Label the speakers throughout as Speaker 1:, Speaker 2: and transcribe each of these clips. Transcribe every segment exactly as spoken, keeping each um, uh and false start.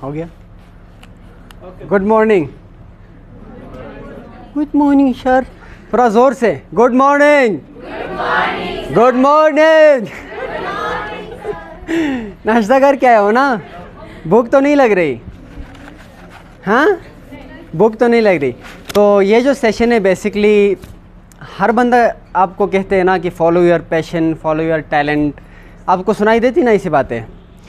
Speaker 1: हो गया। Good morning. Good morning sir, थोड़ा ज़ोर से। Good morning. Good morning. नाश्ता कर के आए हो ना? भूख तो नहीं लग रही? हाँ, भूख तो नहीं लग रही। तो ये जो सेशन है बेसिकली हर बंदा आपको कहते हैं ना कि follow your passion, follow your talent, आपको सुनाई देती ना ऐसी बातें।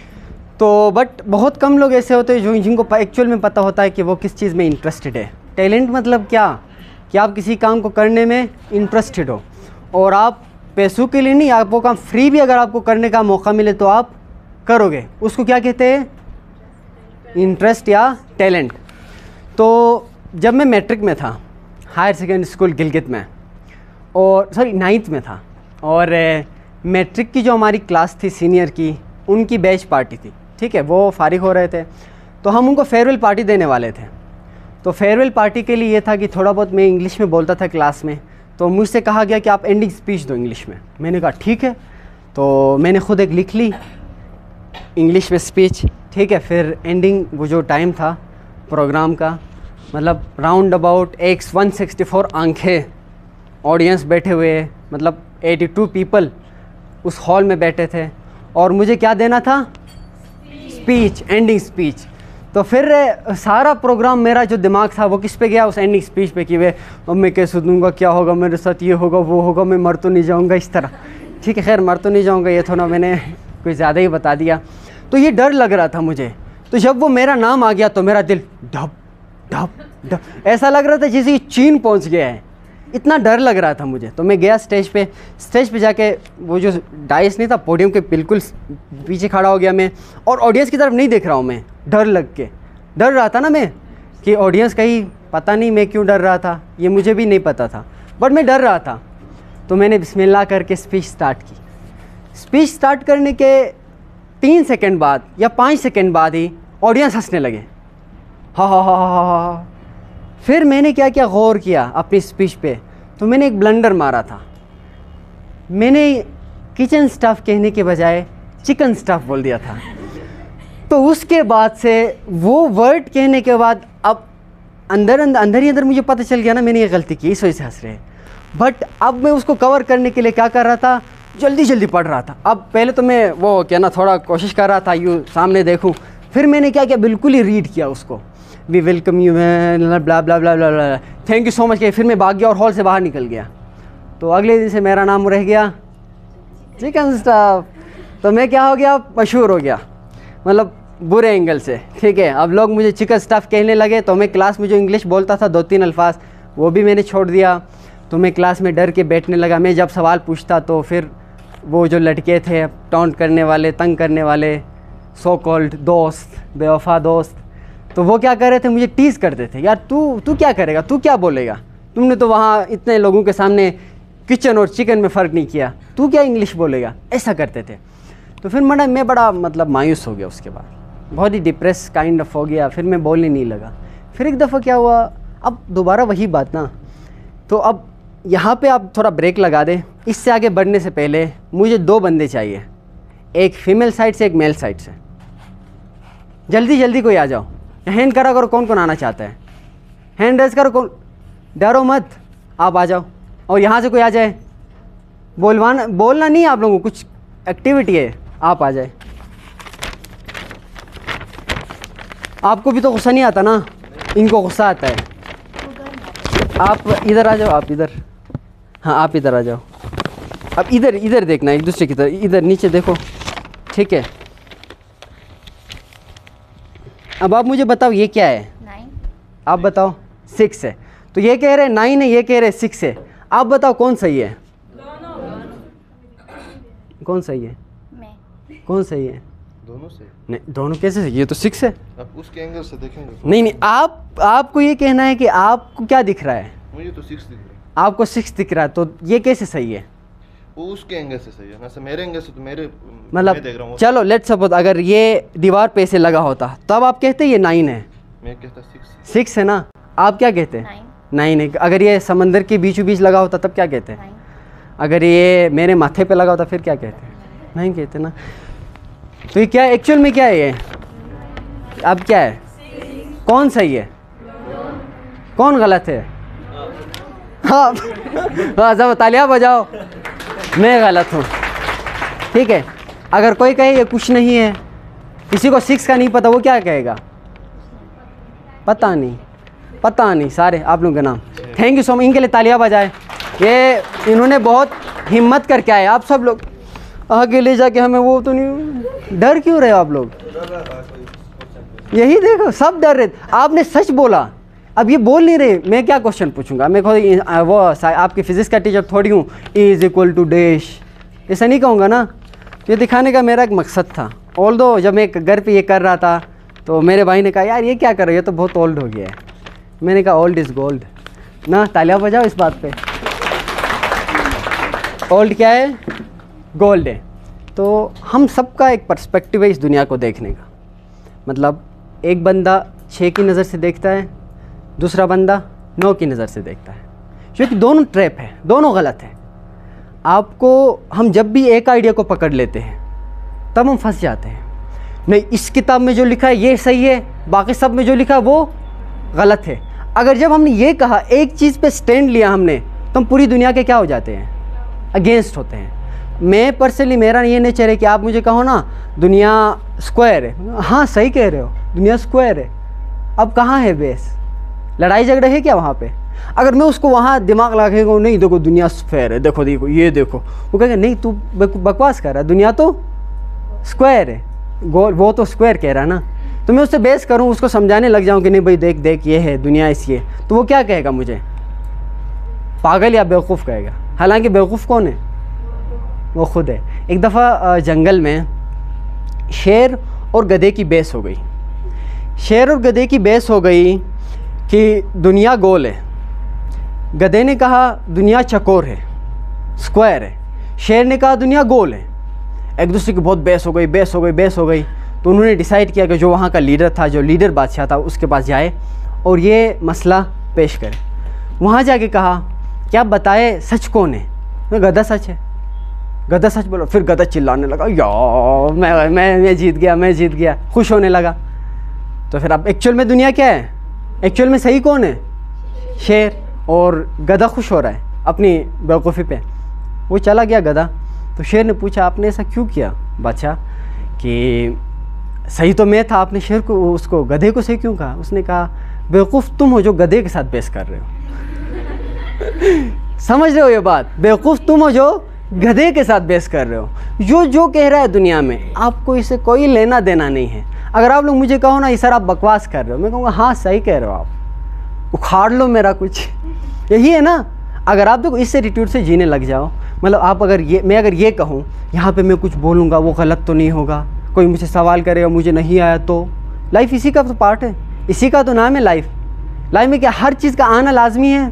Speaker 1: तो बट बहुत कम लोग ऐसे होते हैं जो जिनको एक्चुअल में पता होता है कि वो किस चीज़ में इंटरेस्टेड है। टैलेंट मतलब क्या कि आप किसी काम को करने में इंटरेस्टेड हो और आप पैसों के लिए नहीं, आप वो काम फ्री भी अगर आपको करने का मौका मिले तो आप करोगे। उसको क्या कहते हैं? इंटरेस्ट या टैलेंट। तो जब मैं मैट्रिक में था, हायर सेकेंडरी स्कूल गिलगित में, और सॉरी नाइन्थ में था, और मैट्रिक की जो हमारी क्लास थी सीनियर की, उनकी बैच पार्टी थी, ठीक है, वो फारिग हो रहे थे तो हम उनको फेयरवेल पार्टी देने वाले थे। तो फेयरवेल पार्टी के लिए ये था कि थोड़ा बहुत मैं इंग्लिश में बोलता था क्लास में, तो मुझसे कहा गया कि आप एंडिंग स्पीच दो इंग्लिश में। मैंने कहा ठीक है, तो मैंने खुद एक लिख ली इंग्लिश में स्पीच, ठीक है। फिर एंडिंग वो जो टाइम था प्रोग्राम का, मतलब round about X one sixty four आंखें, ऑडियंस बैठे हुए, मतलब एटी टू पीपल उस हॉल में बैठे थे, और मुझे क्या देना था? Speech, ending speech. तो फिर सारा प्रोग्राम मेरा जो दिमाग था वो किस पे गया? उस एंडिंग स्पीच पे कि वे अब मैं कैसे दूंगा, क्या होगा मेरे साथ, ये होगा वो होगा, मैं मर तो नहीं जाऊंगा, इस तरह। ठीक है, खैर मर तो नहीं जाऊंगा, ये थोड़ा मैंने कुछ ज़्यादा ही बता दिया। तो ये डर लग रहा था मुझे। तो जब वो मेरा नाम आ गया तो मेरा दिल ढप ढप ढप, ऐसा लग रहा था जैसे कि चीन पहुंच गया है, इतना डर लग रहा था मुझे। तो मैं गया स्टेज पे, स्टेज पे जाके वो जो डाइस नहीं था, पोडियम के बिल्कुल पीछे खड़ा हो गया मैं, और ऑडियंस की तरफ नहीं देख रहा हूँ मैं, डर लग के। डर रहा था ना मैं कि ऑडियंस कहीं, पता नहीं मैं क्यों डर रहा था, ये मुझे भी नहीं पता था, बट मैं डर रहा था। तो मैंने बिस्मिल्लाह करके स्पीच स्टार्ट की। स्पीच स्टार्ट करने के तीन सेकंड बाद या पाँच सेकंड बाद ही ऑडियंस हंसने लगे, हा हा हा हा हा। फिर मैंने क्या क्या गौर किया अपनी स्पीच पे, तो मैंने एक ब्लंडर मारा था। मैंने किचन स्टफ़ कहने के बजाय चिकन स्टफ़ बोल दिया था। तो उसके बाद से वो वर्ड कहने के बाद अब अंदर अंदर अंदर ही अंदर मुझे पता चल गया ना मैंने ये गलती की, इस वजह से हंस रहे हैं। बट अब मैं उसको कवर करने के लिए क्या कर रहा था? जल्दी जल्दी पढ़ रहा था। अब पहले तो मैं वो क्या ना थोड़ा कोशिश कर रहा था यूँ सामने देखूँ, फिर मैंने क्या किया, बिल्कुल ही रीड किया उसको, we welcome you blah blah blah blah blah, thank you so much के। फिर मैं भाग गया और हॉल से बाहर निकल गया। तो अगले दिन से मेरा नाम रह गया चिकन स्टफ़। तो मैं क्या हो गया? मशहूर हो गया, मतलब बुरे एंगल से, ठीक है। अब लोग मुझे चिकन स्टफ़ कहने लगे, तो मैं क्लास में जो इंग्लिश बोलता था दो तीन अल्फाज, वो भी मैंने छोड़ दिया। तो मैं क्लास में डर के बैठने लगा। मैं जब सवाल पूछता तो फिर वो जो लड़के थे टॉन्ट करने वाले, तंग करने वाले, सो कॉल्ड दोस्त, बेवफा दोस्त, तो वो क्या कर रहे थे? मुझे टीज़ करते थे, यार तू तू क्या करेगा, तू क्या बोलेगा, तुमने तो वहाँ इतने लोगों के सामने किचन और चिकन में फ़र्क नहीं किया, तू क्या इंग्लिश बोलेगा, ऐसा करते थे। तो फिर मैंने मैं बड़ा मतलब मायूस हो गया, उसके बाद बहुत ही डिप्रेस काइंड ऑफ हो गया। फिर मैं बोलने नहीं लगा। फिर एक दफ़ा क्या हुआ, अब दोबारा वही बात ना, तो अब यहाँ पे आप थोड़ा ब्रेक लगा दें। इससे आगे बढ़ने से पहले मुझे दो बंदे चाहिए, एक फीमेल साइड से एक मेल साइड से। जल्दी जल्दी कोई आ जाओ, हैंड करा करो, कौन कौन आना चाहता है, हैंड रेज करो, कौन, डरो मत, आप आ जाओ। और यहाँ से कोई आ जाए, बोलवाना बोलना नहीं, आप लोगों को कुछ एक्टिविटी है, आप आ जाए। आपको भी तो गुस्सा नहीं आता ना, इनको गुस्सा आता है। आप इधर आ जाओ, आप इधर, हाँ आप इधर आ जाओ। अब इधर इधर देखना एक दूसरे की तरफ, इधर नीचे देखो, ठीक है। अब आप मुझे बताओ ये क्या है? नाइन। आप बताओ। सिक्स है। तो ये कह रहे हैं नाइन है, ये कह रहे हैं सिक्स है। आप बताओ कौन सही है? कौन सही है? मैं। कौन सही है?
Speaker 2: दोनों से।
Speaker 1: नहीं, दोनों कैसे सही? ये तो सिक्स है।
Speaker 2: आप उसके एंगल से देखेंगे।
Speaker 1: नहीं नहीं, आप आपको ये कहना है कि आपको क्या दिख रहा है?
Speaker 2: मुझे तो सिक्स दिख रहा है।
Speaker 1: आपको सिक्स दिख रहा है, तो ये कैसे सही है?
Speaker 2: वो उसके एंगल से सही है ना, मेरे एंगल से तो मेरे
Speaker 1: मतलब
Speaker 2: मैं देख रहा हूँ।
Speaker 1: चलो लेट्स सपोज अगर ये दीवार पे से लगा होता तब आप कहते ये नाइन है।
Speaker 2: मैं कहता सिक्स।
Speaker 1: सिक्स है ना, आप क्या कहते हैं? नाइन है। अगर ये समंदर के बीचों बीच लगा होता तब क्या कहते हैं? अगर ये मेरे माथे पे लगा होता फिर क्या कहते हैं? नाइन कहते ना। तो ये क्या एक्चुअल में क्या है? ये अब क्या है, कौन सही है कौन गलत है? हाँ हाँ सब तालियां बजाओ, मैं गलत हूँ। ठीक है, अगर कोई कहे ये कुछ नहीं है, किसी को सिक्स का नहीं पता, वो क्या कहेगा? पता नहीं, पता नहीं। सारे आप लोगों के नाम, थैंक यू सो मच, इनके लिए तालियां बजाए। ये इन्होंने बहुत हिम्मत करके आए। आप सब लोग आगे ले जाके हमें वो तो नहीं, डर क्यों रहे हो आप लोग? यही देखो सब डर रहे। आपने सच बोला, अब ये बोल नहीं रहे। मैं क्या क्वेश्चन पूछूंगा? मैं खुद वो आपकी फिजिक्स का टीचर थोड़ी हूँ, E is equal to dash, ऐसा नहीं कहूँगा ना। ये दिखाने का मेरा एक मकसद था। ऑल दो जब मैं घर पे ये कर रहा था तो मेरे भाई ने कहा यार ये क्या कर रहे हो, ये तो बहुत ओल्ड हो गया है। मैंने कहा ओल्ड इज़ गोल्ड ना, तालियां बजाओ इस बात पे। ओल्ड क्या है? गोल्ड है। तो हम सबका एक पर्सपेक्टिव है इस दुनिया को देखने का। मतलब एक बंदा छः की नज़र से देखता है, दूसरा बंदा नौ की नज़र से देखता है, क्योंकि दोनों ट्रैप है, दोनों गलत है। आपको हम जब भी एक आइडिया को पकड़ लेते हैं तब हम फंस जाते हैं। नहीं, इस किताब में जो लिखा है ये सही है, बाकी सब में जो लिखा है वो गलत है। अगर जब हमने ये कहा, एक चीज़ पे स्टैंड लिया हमने, तो हम पूरी दुनिया के क्या हो जाते हैं? अगेंस्ट होते हैं। मैं पर्सनली, मेरा ये नेचर है कि आप मुझे कहो ना दुनिया स्क्वायर है, हाँ सही कह रहे हो, दुनिया स्क्वायर है। अब कहाँ है बेस? लड़ाई झगड़े है क्या वहाँ पे? अगर मैं उसको वहाँ दिमाग लगाएगा, नहीं देखो दुनिया स्क्वायर है, देखो देखो ये देखो, वो कहेगा नहीं तू बकवास कर रहा है, दुनिया तो स्क्वायर है, गोल वो तो स्क्वायर कह रहा है ना। तो मैं उससे बेस करूँ, उसको समझाने लग जाऊँ कि नहीं भाई देख देख ये है दुनिया ऐसी है, तो वो क्या कहेगा मुझे? पागल या बेवकूफ़ कहेगा। हालांकि बेवकूफ़ कौन है? वो खुद है। एक दफ़ा जंगल में शेर और गधे की बहस हो गई। शेर और गधे की बहस हो गई कि दुनिया गोल है। गधे ने कहा दुनिया चकोर है, स्क्वायर है। शेर ने कहा दुनिया गोल है। एक दूसरे की बहुत बहस हो गई, बहस हो गई, बहस हो गई। तो उन्होंने डिसाइड किया कि जो वहाँ का लीडर था, जो लीडर बादशाह था, उसके पास जाए और ये मसला पेश करे। वहाँ जाके कहा क्या बताए सच कौन है? गधा सच है, गधा सच बोलो। फिर गधा चिल्लाने लगा यार मैं मैं मैं जीत गया, मैं जीत गया, खुश होने लगा। तो फिर अब एक्चुअल में दुनिया क्या है? एक्चुअल में सही कौन है? शेर। और गधा खुश हो रहा है अपनी बेवकूफ़ी पे। वो चला गया गधा। तो शेर ने पूछा आपने ऐसा क्यों किया बादशाह, कि सही तो मैं था, आपने शेर को उसको गधे को सही क्यों कहा? उसने कहा बेवकूफ़ तुम हो जो गधे के साथ बहस कर रहे हो। समझ रहे हो ये बात? बेवकूफ़ तुम हो जो गधे के साथ बहस कर रहे हो। जो जो कह रहा है दुनिया में, आपको इससे कोई लेना देना नहीं है। अगर आप लोग मुझे कहो ना ये सर आप बकवास कर रहे हो, मैं कहूँगा हाँ सही कह रहे हो, आप उखाड़ लो मेरा कुछ। यही है ना। अगर आप देखो इस एटीट्यूड से जीने लग जाओ, मतलब आप अगर ये मैं अगर ये कहूँ यहाँ पे मैं कुछ बोलूँगा वो गलत तो नहीं होगा, कोई मुझसे सवाल करेगा मुझे नहीं आया तो, लाइफ इसी का तो पार्ट है, इसी का तो नाम है लाइफ। लाइफ में क्या हर चीज़ का आना लाजमी है?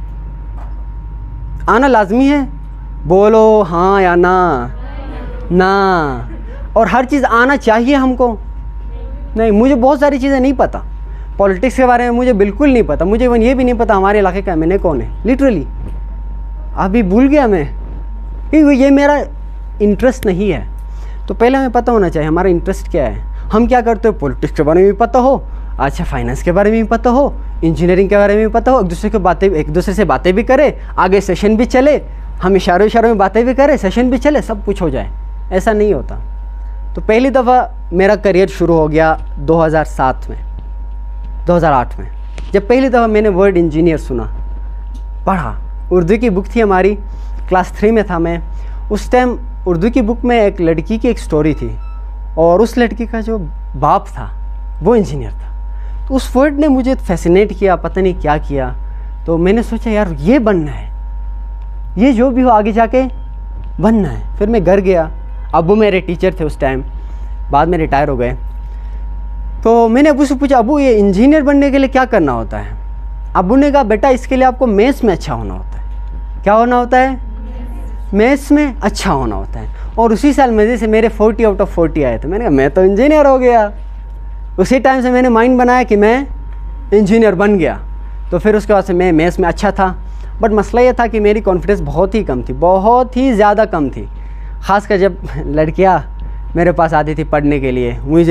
Speaker 1: आना लाजमी है? बोलो हाँ या ना ना। और हर चीज़ आना चाहिए हमको? नहीं। मुझे बहुत सारी चीज़ें नहीं पता, पॉलिटिक्स के बारे में मुझे बिल्कुल नहीं पता। मुझे इवन ये भी नहीं पता हमारे इलाके का एमएनए कौन है, लिटरली अभी भूल गया मैं, क्योंकि ये मेरा इंटरेस्ट नहीं है। तो पहले हमें पता होना चाहिए हमारा इंटरेस्ट क्या है, हम क्या करते हो। पॉलिटिक्स के बारे में भी पता हो, अच्छा फाइनेंस के बारे में भी पता हो, इंजीनियरिंग के बारे में भी पता हो, एक दूसरे के बातें एक दूसरे से बातें भी करें, आगे सेशन भी चले, हम इशारों इशारों में बातें भी करें, सेशन भी चले, सब कुछ हो जाए। ऐसा नहीं होता। तो पहली दफ़ा मेरा करियर शुरू हो गया दो हज़ार सात में, दो हज़ार आठ में, जब पहली दफ़ा मैंने वर्ड इंजीनियर सुना, पढ़ा। उर्दू की बुक थी हमारी, क्लास थ्री में था मैं उस टाइम। उर्दू की बुक में एक लड़की की एक स्टोरी थी और उस लड़की का जो बाप था वो इंजीनियर था। तो उस वर्ड ने मुझे फैसिनेट किया, पता नहीं क्या किया। तो मैंने सोचा यार ये बनना है, ये जो भी हो आगे जाके बनना है। फिर मैं घर गया, अब्बू मेरे टीचर थे उस टाइम, बाद में रिटायर हो गए। तो मैंने अब्बू से पूछा अब्बू ये इंजीनियर बनने के लिए क्या करना होता है? अब्बू ने कहा बेटा इसके लिए आपको मैथ्स में अच्छा होना होता है। क्या होना होता है? मैथ्स में अच्छा होना होता है। और उसी साल मज़े से मेरे चालीस आउट ऑफ चालीस आए थे। मैंने कहा मैं तो इंजीनियर हो गया। उसी टाइम से मैंने माइंड बनाया कि मैं इंजीनियर बन गया। तो फिर उसके बाद से मैं मैथ्स में अच्छा था, बट मसला ये था कि मेरी कॉन्फिडेंस बहुत ही कम थी, बहुत ही ज़्यादा कम थी। ख़ासकर जब लड़कियाँ मेरे पास आती थी पढ़ने के लिए, मुझे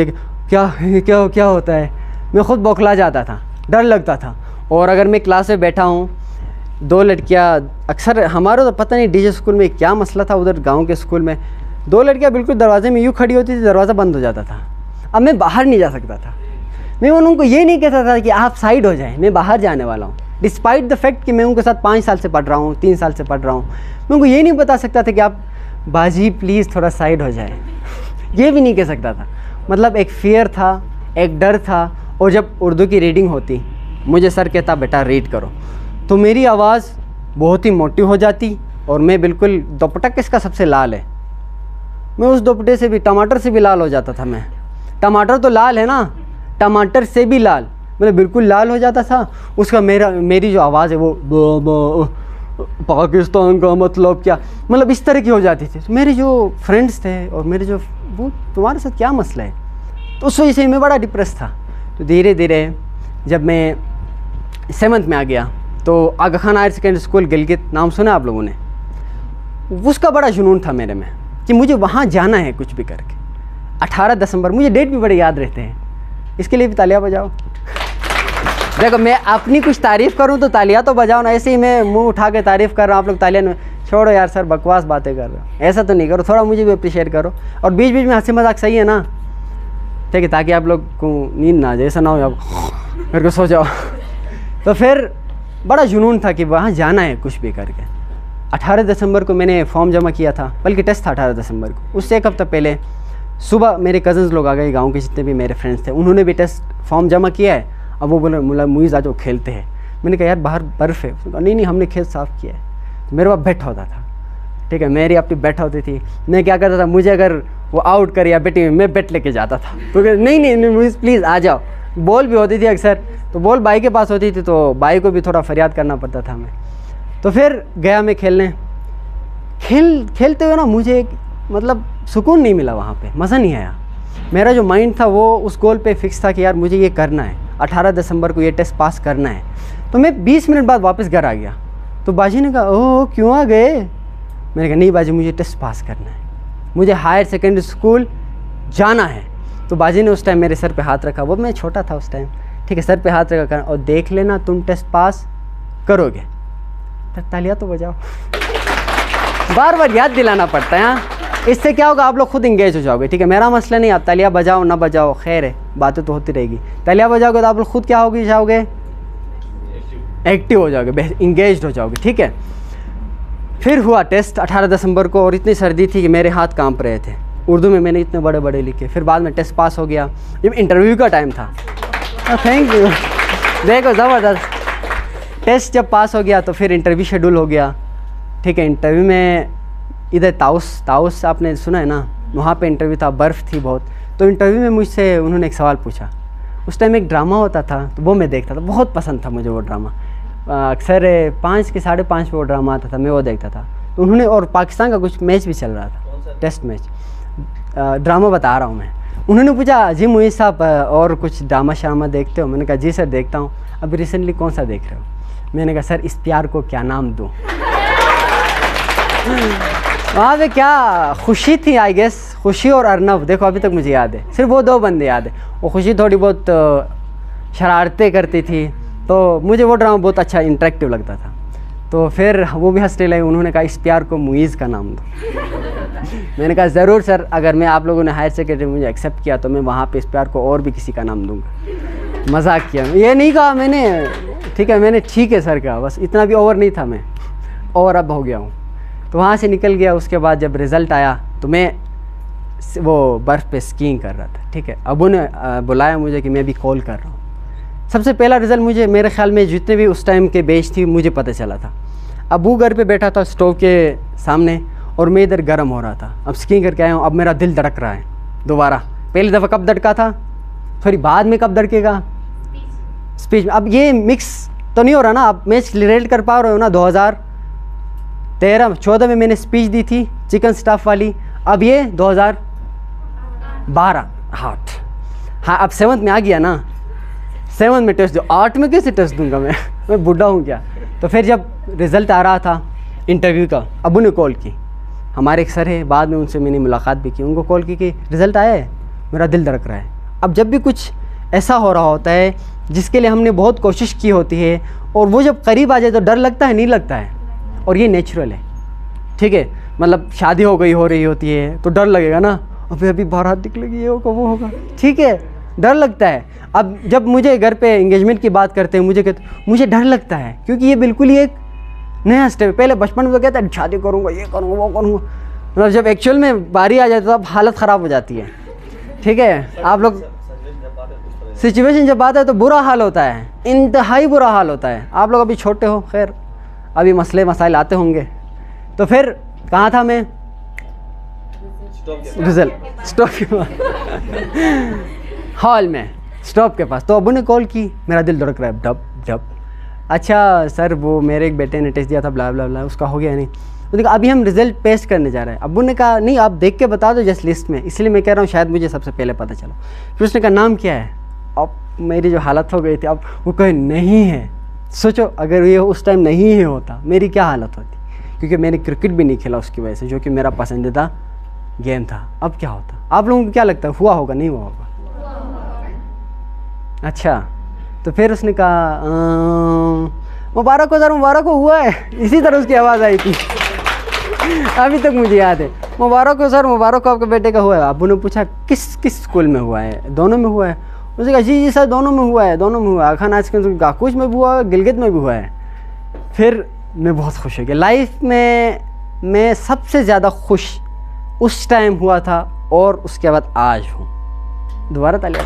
Speaker 1: क्या क्या क्या होता है, मैं ख़ुद बौखला जाता था, डर लगता था। और अगर मैं क्लास में बैठा हूँ, दो लड़कियाँ, अक्सर हमारा तो पता नहीं डीजे स्कूल में क्या मसला था, उधर गांव के स्कूल में दो लड़कियाँ बिल्कुल दरवाजे में यूँ खड़ी होती थी, दरवाज़ा बंद हो जाता था। अब मैं बाहर नहीं जा सकता था। मैं उनको ये नहीं कहता था कि आप साइड हो जाएं, मैं बाहर जाने वाला हूँ, डिस्पाइट द फैक्ट कि मैं उनके साथ पाँच साल से पढ़ रहा हूँ, तीन साल से पढ़ रहा हूँ। मैं उनको ये नहीं बता सकता था कि आप बाजी प्लीज़ थोड़ा साइड हो जाए, ये भी नहीं कह सकता था। मतलब एक फ़ियर था, एक डर था। और जब उर्दू की रीडिंग होती, मुझे सर कहता बेटा रीड करो, तो मेरी आवाज़ बहुत ही मोटी हो जाती और मैं बिल्कुल, दुपट्टा किसका सबसे लाल है, मैं उस दुपट्टे से भी, टमाटर से भी लाल हो जाता था। मैं टमाटर तो लाल है ना, टमाटर से भी लाल, मतलब बिल्कुल लाल हो जाता था। उसका मेरा मेरी जो आवाज़ है वो ब, ब, पाकिस्तान का मतलब क्या, मतलब इस तरह की हो जाती थी। मेरे जो फ्रेंड्स थे और मेरे जो, वो तुम्हारे साथ क्या मसला है, तो उस वजह से मैं बड़ा डिप्रेस था। तो धीरे धीरे जब मैं सेवन्थ में आ गया तो Aga Khan higher secondary school Gilgit, नाम सुना आप लोगों ने, उसका बड़ा जुनून था मेरे में कि मुझे वहाँ जाना है कुछ भी करके। अठारह दिसंबर, मुझे डेट भी बड़े याद रहते हैं, इसके लिए भी तालियां बजाओ। देखो मैं अपनी कुछ तारीफ़ करूँ तो तालियां तो बजाओ ना, ऐसे ही मैं मुंह उठा के तारीफ़ कर रहा हूँ, आप लोग तालियां, छोड़ो यार सर बकवास बातें कर रहे हो, ऐसा तो नहीं करो, थोड़ा मुझे भी अप्रिशिएट करो। और बीच बीच में हंसी मजाक सही है ना, ठीक है, ताकि आप लोग को नींद ना आ जाए, ऐसा ना हो आप मेरे को सो जाओ। तो फिर बड़ा जुनून था कि वहाँ जाना है कुछ भी करके। अठारह दिसंबर को मैंने फॉर्म जमा किया था, बल्कि टेस्ट था अठारह दिसंबर को। उससे एक हफ्ता पहले सुबह मेरे कज़न्स लोग आ गए, गांव के जितने भी मेरे फ्रेंड्स थे, उन्होंने भी टेस्ट फॉर्म जमा किया है। अब वो बोले मुला मुइज़ आज वो खेलते हैं। मैंने कहा यार बाहर बर्फ़ है, उसने कहा नहीं नहीं हमने खेत साफ़ किया है। तो मेरे पास बैट होता था, ठीक है, मेरी अपनी बैट होती थी। मैं क्या करता था, मुझे अगर वो आउट कर या बैटिंग में, मैं बैट लेके जाता था। तो नहीं नहीं नहीं मुइज़ प्लीज़ आ जाओ। बॉल भी होती थी अक्सर, तो बॉल भाई के पास होती थी, तो भाई को भी थोड़ा फरियाद करना पड़ता था हमें। तो फिर गया मैं खेलने, खेल खेलते हुए ना मुझे एक मतलब सुकून नहीं मिला, वहाँ पे मज़ा नहीं आया। मेरा जो माइंड था वो उस गोल पे फिक्स था कि यार मुझे ये करना है, अठारह दिसंबर को ये टेस्ट पास करना है। तो मैं बीस मिनट बाद वापस घर आ गया। तो बाजी ने कहा ओह क्यों आ गए? मैंने कहा नहीं बाजी मुझे टेस्ट पास करना है, मुझे हायर सेकेंडरी स्कूल जाना है। तो बाजी ने उस टाइम मेरे सर पे हाथ रखा, वो मैं छोटा था उस टाइम, ठीक है, सर पे हाथ रखा और देख लेना तुम टेस्ट पास करोगे। फिर तालियां तो बजाओ, बार बार याद दिलाना पड़ता है। हाँ, इससे क्या होगा, आप लोग खुद इंगेज हो जाओगे, ठीक है, मेरा मसला नहीं, आप तालियां बजाओ ना बजाओ खैर है, बातें तो होती रहेगी। तालियां बजाओगे तो आप लोग खुद क्या होगी जाओगे, एक्टिव हो जाओगे, इंगेज हो जाओगे, ठीक है। फिर हुआ टेस्ट अठारह दिसंबर को और इतनी सर्दी थी कि मेरे हाथ कांप रहे थे। उर्दू में मैंने इतने बड़े बड़े लिखे। फिर बाद में टेस्ट पास हो गया, जब इंटरव्यू का टाइम था। थैंक यू, देखो ज़बरदस्त। टेस्ट जब पास हो गया तो फिर इंटरव्यू शेड्यूल हो गया, ठीक है। इंटरव्यू में इधर ताउस ताउस आपने सुना है ना, वहाँ पे इंटरव्यू था, बर्फ़ थी बहुत। तो इंटरव्यू में मुझसे उन्होंने एक सवाल पूछा। उस टाइम एक ड्रामा होता था तो वो मैं देखता था, बहुत पसंद था मुझे वो ड्रामा। अक्सर पाँच के साढ़े पाँच पे वो ड्रामा आता था, मैं वो देखता था। तो उन्होंने, और पाकिस्तान का कुछ मैच भी चल रहा था, टेस्ट मैच, ड्रामा बता रहा हूँ मैं। उन्होंने पूछा जी मुइज़ साहब और कुछ ड्रामा शामा देखते हो? मैंने कहा जी सर देखता हूँ। अभी रिसेंटली कौन सा देख रहे हो? मैंने कहा सर इस प्यार को क्या नाम दूँ। वहाँ पे क्या खुशी थी, आई गेस खुशी और अर्नब, देखो अभी तक मुझे याद है, सिर्फ वो दो बंदे याद है। वो खुशी थोड़ी बहुत शरारतें करती थी, तो मुझे वो ड्रामा बहुत अच्छा इंटरेक्टिव लगता था। तो फिर वो भी हंसने लगे, उन्होंने कहा इस प्यार को मुइज़ का नाम दो। मैंने कहा ज़रूर सर, अगर मैं आप लोगों ने हायर सेकेंडरी मुझे एक्सेप्ट किया तो मैं वहाँ पे इस प्यार को और भी किसी का नाम दूँगा। मजाक किया, ये नहीं कहा मैंने, ठीक है, मैंने ठीक है सर कहा, बस इतना भी ओवर नहीं था मैं, ओवर अब हो गया हूँ। तो वहाँ से निकल गया। उसके बाद जब रिज़ल्ट आया तो मैं वो बर्फ़ पे स्कीइंग कर रहा था, ठीक है। अबू ने बुलाया मुझे कि मैं भी कॉल कर रहा हूँ। सबसे पहला रिज़ल्ट मुझे, मेरे ख्याल में जितने भी उस टाइम के बैच थी मुझे पता चला था। अबू घर पे बैठा था स्टोव के सामने और मैं इधर गर्म हो रहा था। अब स्कीइंग करके आया हूँ, अब मेरा दिल धड़क रहा है दोबारा। पहली दफ़ा कब धड़का था, सॉरी बाद में कब धड़केगा, स्पीच में। अब ये मिक्स तो नहीं हो रहा ना, आप मैच रिलेट कर पा रहे हो ना। दो हज़ार तेरह चौदह में मैंने स्पीच दी थी चिकन स्टफ वाली, अब ये दो हज़ार बारह आठ, हाँ अब सेवन्थ में आ गया ना, सेवन्थ में टेस्ट दो, आठ में कैसे टेस्ट दूंगा मैं मैं बूढ़ा हूँ क्या। तो फिर जब रिज़ल्ट आ रहा था इंटरव्यू का, अबू ने कॉल की, हमारे एक सर है, बाद में उनसे मैंने मुलाकात भी की, उनको कॉल की कि रिज़ल्ट आया है, मेरा दिल धड़क रहा है। अब जब भी कुछ ऐसा हो रहा होता है जिसके लिए हमने बहुत कोशिश की होती है और वो जब करीब आ जाए तो डर लगता है, नहीं लगता है? और ये नेचुरल है, ठीक है। मतलब शादी हो गई हो रही होती है तो डर लगेगा ना, अभी अभी बारात निकलेगी, ये होगा वो होगा, ठीक है, डर लगता है। अब जब मुझे घर पे एंगेजमेंट की बात करते हैं, मुझे कहते मुझे डर लगता है क्योंकि ये बिल्कुल ही एक नया स्टेप है। पहले बचपन में तो कहता है शादी करूँगा, ये करूँगा, वो करूँगा, मतलब जब एक्चुअल में बारी आ जाए तो अब हालत ख़राब हो जाती है, ठीक है। आप लोग सिचुएशन जब आता है तो बुरा हाल होता है, इंतहाई बुरा हाल होता है। आप लोग अभी छोटे हो, खैर अभी मसले मसाइल आते होंगे। तो फिर कहाँ था मैं? रिजल्ट स्टॉप के पास हॉल में, स्टॉप के पास। तो अबू ने कॉल की, मेरा दिल धड़क रहा है डब डब। अच्छा सर वो मेरे एक बेटे ने टेस्ट दिया था, ब्ला ब्ला ब्ला, उसका हो गया नहीं। तो देखा अभी हम रिज़ल्ट पेश करने जा रहे हैं। अबू ने कहा नहीं आप देख के बता दो जस्ट लिस्ट में, इसलिए मैं कह रहा हूँ शायद मुझे सबसे पहले पता चला। फिर उसने कहा नाम क्या है? अब मेरी जो हालत हो गई थी, अब वो कहे नहीं है। सोचो अगर ये उस टाइम नहीं है होता मेरी क्या हालत होती, क्योंकि मैंने क्रिकेट भी नहीं खेला उसकी वजह से, जो कि मेरा पसंदीदा गेम था। अब क्या होता? आप लोगों को क्या लगता है, हुआ होगा नहीं हुआ होगा? अच्छा तो फिर उसने कहा मुबारक हो सर, मुबारक हो, हुआ है। इसी तरह उसकी आवाज़ आई थी, अभी तक मुझे याद है। मुबारक हो सर, मुबारक हो, आपके बेटे का हुआ है। अबू ने पूछा किस किस स्कूल में हुआ है? दोनों में हुआ है। उसने कहा जी जी सर दोनों में हुआ है, दोनों में हुआ है। खान आज के गाकुश में भी हुआ है, गिलगित में भी हुआ है। फिर मैं बहुत खुश हो गया। लाइफ में मैं सबसे ज़्यादा खुश उस टाइम हुआ था और उसके बाद आज हूँ। दोबारा तालियां,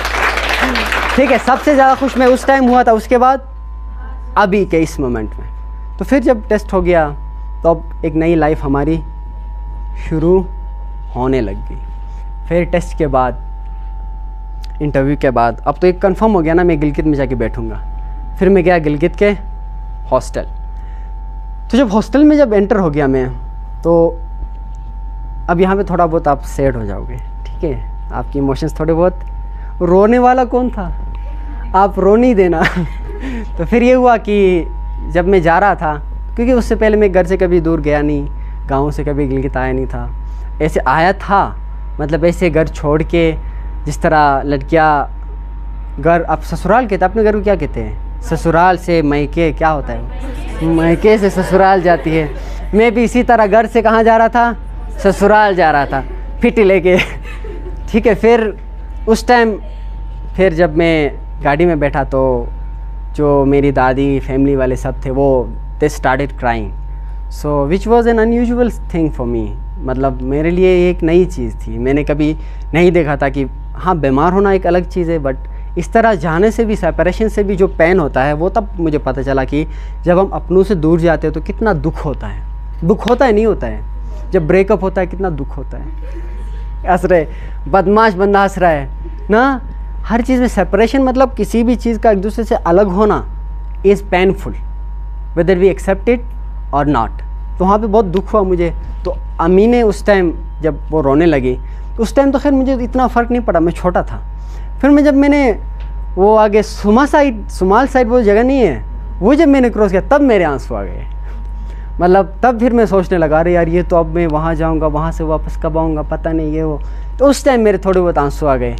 Speaker 1: ठीक है। सबसे ज़्यादा खुश मैं उस टाइम हुआ था, उसके बाद अभी के इस मोमेंट में। तो फिर जब टेस्ट हो गया तो अब एक नई लाइफ हमारी शुरू होने लग गई। फिर टेस्ट के बाद, इंटरव्यू के बाद, अब तो एक कंफर्म हो गया ना मैं गिलगित में जाके बैठूंगा। फिर मैं गया गिलगित के हॉस्टल। तो जब हॉस्टल में जब एंटर हो गया मैं, तो अब यहाँ पे थोड़ा बहुत आप सैड हो जाओगे, ठीक है, आपकी इमोशंस थोड़े बहुत। रोने वाला कौन था? आप रो नहीं देना। तो फिर ये हुआ कि जब मैं जा रहा था, क्योंकि उससे पहले मैं घर से कभी दूर गया नहीं, गांव से कभी गिलगित आया नहीं था। ऐसे आया था, मतलब ऐसे घर छोड़ के, जिस तरह लड़कियां घर, आप ससुराल कहते हैं, अपने घर को क्या कहते हैं? ससुराल से मैके, क्या होता है? मैके से ससुराल जाती है। मैं भी इसी तरह घर से कहाँ जा रहा था? ससुराल जा रहा था, फिटी लेके, ठीक है। फिर उस टाइम फिर जब मैं गाड़ी में बैठा तो जो मेरी दादी, फैमिली वाले सब थे, वो they started crying, so which was an unusual thing for me. मतलब मेरे लिए एक नई चीज़ थी, मैंने कभी नहीं देखा था कि हाँ बीमार होना एक अलग चीज़ है, बट इस तरह जाने से भी, सेपरेशन से भी जो पेन होता है वो तब मुझे पता चला कि जब हम अपनों से दूर जाते हैं तो कितना दुख होता है। दुख होता है नहीं होता है? जब ब्रेकअप होता है कितना दुख होता है। हंस रहे, बदमाश बंदा हंस रहा है ना। हर चीज़ में सेपरेशन, मतलब किसी भी चीज़ का एक दूसरे से अलग होना is painful, whether we accept it और नॉट। तो वहाँ पे बहुत दुख हुआ मुझे। तो अम्मी ने उस टाइम जब वो रोने लगी, तो उस टाइम तो खैर मुझे इतना फ़र्क नहीं पड़ा, मैं छोटा था। फिर मैं जब मैंने वो आगे सुमा साइड, सुमाल साइड वो जगह नहीं है, वो जब मैंने क्रॉस किया तब मेरे आंसू आ गए। मतलब तब फिर मैं सोचने लगा, अरे यार ये तो अब मैं वहाँ जाऊँगा, वहाँ से वापस कब आऊँगा पता नहीं, ये वो। तो उस टाइम मेरे थोड़े बहुत आंसू आ गए।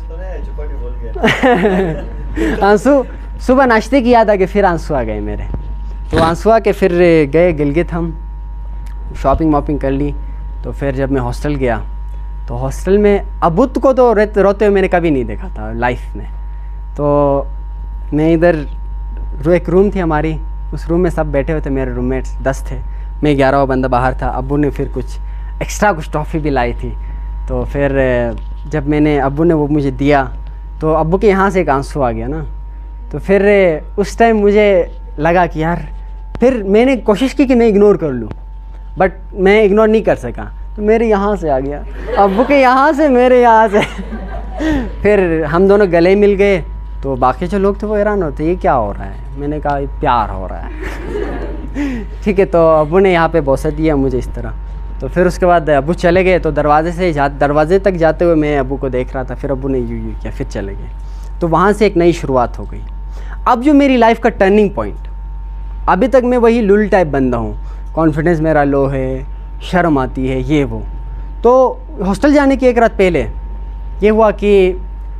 Speaker 1: आंसू सुबह नाश्ते की याद आ गई, फिर आंसू आ गए मेरे। तो आंसू आ के फिर गए गिलगित, हम शॉपिंग वॉपिंग कर ली। तो फिर जब मैं हॉस्टल गया तो हॉस्टल में अबुत को तो रोते हुए मैंने कभी नहीं देखा था लाइफ में। तो मैं इधर, एक रूम थी हमारी, उस रूम में सब बैठे हुए थे, मेरे रूममेट्स दस थे, मैं ग्यारहवां बंदा बाहर था। अब्बू ने फिर कुछ एक्स्ट्रा कुछ टॉफ़ी भी लाई थी। तो फिर जब मैंने, अब्बू ने वो मुझे दिया, तो अब्बू के यहाँ से एक आंसू आ गया ना। तो फिर उस टाइम मुझे लगा कि यार, फिर मैंने कोशिश की कि मैं इग्नोर कर लूँ, बट मैं इग्नोर नहीं कर सका। तो मेरे यहाँ से आ गया, अब्बू के यहाँ से, मेरे यहाँ से। फिर हम दोनों गले मिल गए। तो बाकी जो लोग थे वो हैरान होते, ये क्या हो रहा है? मैंने कहा ये प्यार हो रहा है। ठीक है। तो अब्बू ने यहाँ पे बोसा दिया मुझे इस तरह। तो फिर उसके बाद अब्बू चले गए। तो दरवाजे से जा दरवाजे तक जाते हुए मैं अब्बू को देख रहा था। फिर अब्बू ने यूँ यूँ किया, फिर चले गए। तो वहाँ से एक नई शुरुआत हो गई। अब जो मेरी लाइफ का टर्निंग पॉइंट, अभी तक मैं वही लुल टाइप बंदा हूँ, कॉन्फिडेंस मेरा लो है, शर्म आती है, ये वो। तो हॉस्टल जाने की एक रात पहले ये हुआ कि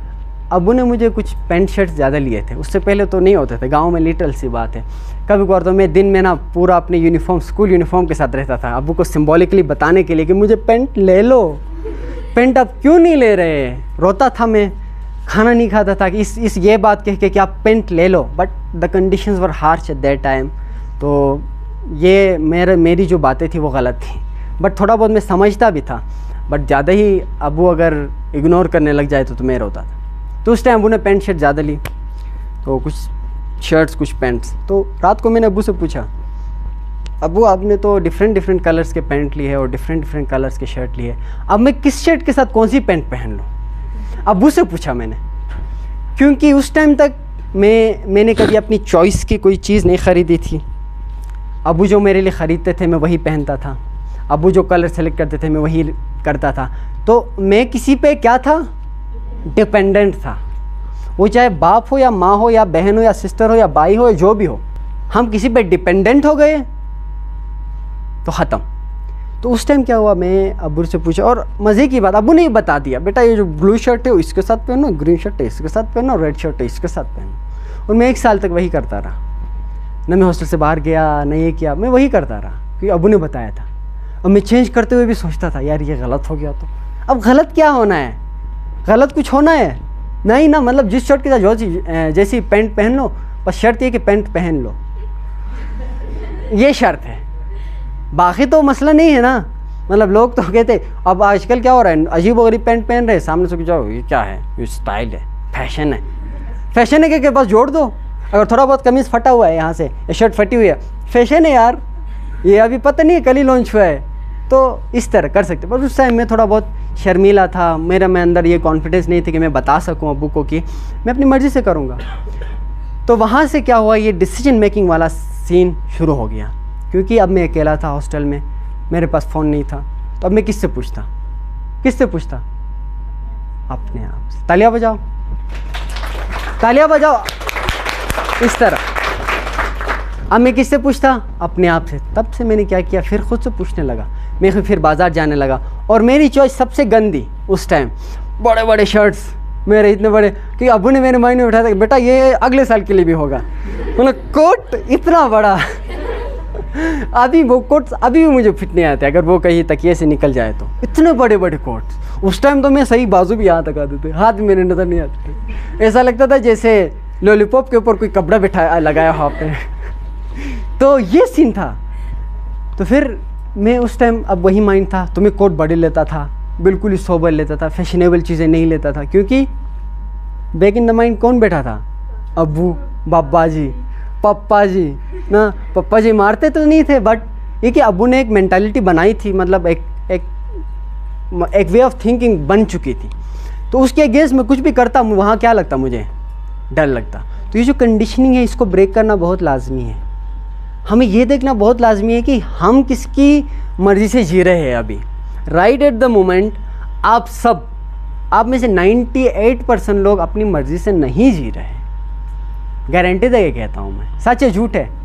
Speaker 1: अबू ने मुझे कुछ पैंट शर्ट ज़्यादा लिए थे, उससे पहले तो नहीं होते थे, गांव में लिटल सी बात है। कभी कभार तो मैं दिन में ना पूरा अपने यूनिफॉर्म स्कूल यूनिफॉर्म के साथ रहता था, अबू को सिंबॉलिकली बताने के लिए कि मुझे पैंट ले लो, पैंट आप क्यों नहीं ले रहे। रोता था मैं, खाना नहीं खाता था कि इस इस ये बात कह के कि आप पेंट ले लो, but the conditions were harsh at that time. तो ये मेरे मेरी जो बातें थी वो गलत थी, बट थोड़ा बहुत मैं समझता भी था, बट ज़्यादा ही अबू अगर इग्नोर करने लग जाए तो, तो मैं रोता था। तो उस टाइम अबू ने पेंट शर्ट ज़्यादा ली, तो कुछ शर्ट्स कुछ पैंट्स। तो रात को मैंने अबू से पूछा, अबू आपने तो डिफरेंट डिफरेंट कलर्स के पैंट लिए और डिफरेंट डिफरेंट कलर्स के शर्ट लिए, अब मैं किस शर्ट के साथ कौन सी पैंट पहन लूँ। अबू से पूछा मैंने, क्योंकि उस टाइम तक मैं मैंने कभी अपनी चॉइस की कोई चीज़ नहीं ख़रीदी थी। अबू जो मेरे लिए ख़रीदते थे मैं वही पहनता था, अबू जो कलर सेलेक्ट करते थे मैं वही करता था। तो मैं किसी पे क्या था, डिपेंडेंट था। वो चाहे बाप हो या माँ हो या बहन हो या सिस्टर हो या भाई हो या जो भी हो, हम किसी पे डिपेंडेंट हो गए तो ख़त्म। तो उस टाइम क्या हुआ, मैं अबू से पूछा, और मज़े की बात अबू ने बता दिया, बेटा ये जो ब्लू शर्ट है वो इसके साथ पहनो, ग्रीन शर्ट है इसके साथ पहनो, रेड शर्ट है इसके साथ पहनो। और मैं एक साल तक वही करता रहा, न मैं हॉस्टल से बाहर गया न ये किया, मैं वही करता रहा क्योंकि अबू ने बताया था। और मैं चेंज करते हुए भी सोचता था यार ये गलत हो गया, तो अब गलत क्या होना है, गलत कुछ होना है नहीं ना। मतलब जिस शर्ट के साथ जो चीज़ जैसी पैंट पहन लो, बस शर्त ये कि पैंट पहन लो, ये शर्त है, बाकी तो मसला नहीं है ना। मतलब लोग तो कहते, अब आजकल क्या हो रहा है, अजीब वगरीब पैंट पहन रहे, सामने से जाओ ये क्या है, ये स्टाइल है, फैशन है। फैशन है कि बस जोड़ दो, अगर थोड़ा बहुत कमीज़ फटा हुआ है यहाँ से, ये शर्ट फटी हुई है, फैशन है यार, ये अभी पता नहीं है कल ही लॉन्च हुआ है, तो इस तरह कर सकते। पर उस टाइम में थोड़ा बहुत शर्मीला था, मेरे में अंदर ये कॉन्फिडेंस नहीं थी कि मैं बता सकूँ अबू को कि मैं अपनी मर्ज़ी से करूँगा। तो वहाँ से क्या हुआ, ये डिसीजन मेकिंग वाला सीन शुरू हो गया, क्योंकि अब मैं अकेला था हॉस्टल में, मेरे पास फ़ोन नहीं था, तो अब मैं किससे पूछता, किससे पूछता, अपने आप से। तालियां बजाओ, तालियां बजाओ, इस तरह। अब मैं किससे पूछता, अपने आप से। तब से मैंने क्या किया, फिर खुद से पूछने लगा, मैं फिर बाज़ार जाने लगा, और मेरी चॉइस सबसे गंदी उस टाइम, बड़े बड़े शर्ट्स मेरे इतने बड़े कि अबू ने मेरे माइंड में बैठाया था कि बेटा ये अगले साल के लिए भी होगा। मतलब कोट इतना बड़ा अभी वो कोट्स अभी भी मुझे फिट नहीं आते, अगर वो कहीं तकिए से निकल जाए तो, इतने बड़े बड़े कोट्स। उस टाइम तो मैं सही बाजू भी यहाँ तक आते थे, हाथ भी मेरे नज़र नहीं आते, ऐसा लगता था जैसे लॉलीपॉप के ऊपर कोई कपड़ा बिठा लगाया हो आपने। तो ये सीन था। तो फिर मैं उस टाइम, अब वही माइंड था, तो मैं कोट बड़े लेता था, बिल्कुल ही सोबर लेता था, फैशनेबल चीज़ें नहीं लेता था, क्योंकि बैक इन द माइंड कौन बैठा था, अबू, बाबा जी, पप्पा जी ना। पप्पा जी मारते तो नहीं थे, बट ये कि अबू ने एक मेंटालिटी बनाई थी, मतलब एक एक एक वे ऑफ थिंकिंग बन चुकी थी। तो उसके अगेंस्ट में कुछ भी करता, वहाँ क्या लगता, मुझे डर लगता। तो ये जो कंडीशनिंग है, इसको ब्रेक करना बहुत लाजमी है। हमें ये देखना बहुत लाजमी है कि हम किसकी मर्ज़ी से जी रहे हैं अभी। राइट एट द मोमेंट आप सब, आप में से अट्ठानवे परसेंट लोग अपनी मर्ज़ी से नहीं जी रहे, गारंटी दे के कहता हूँ मैं। सच है झूठ है?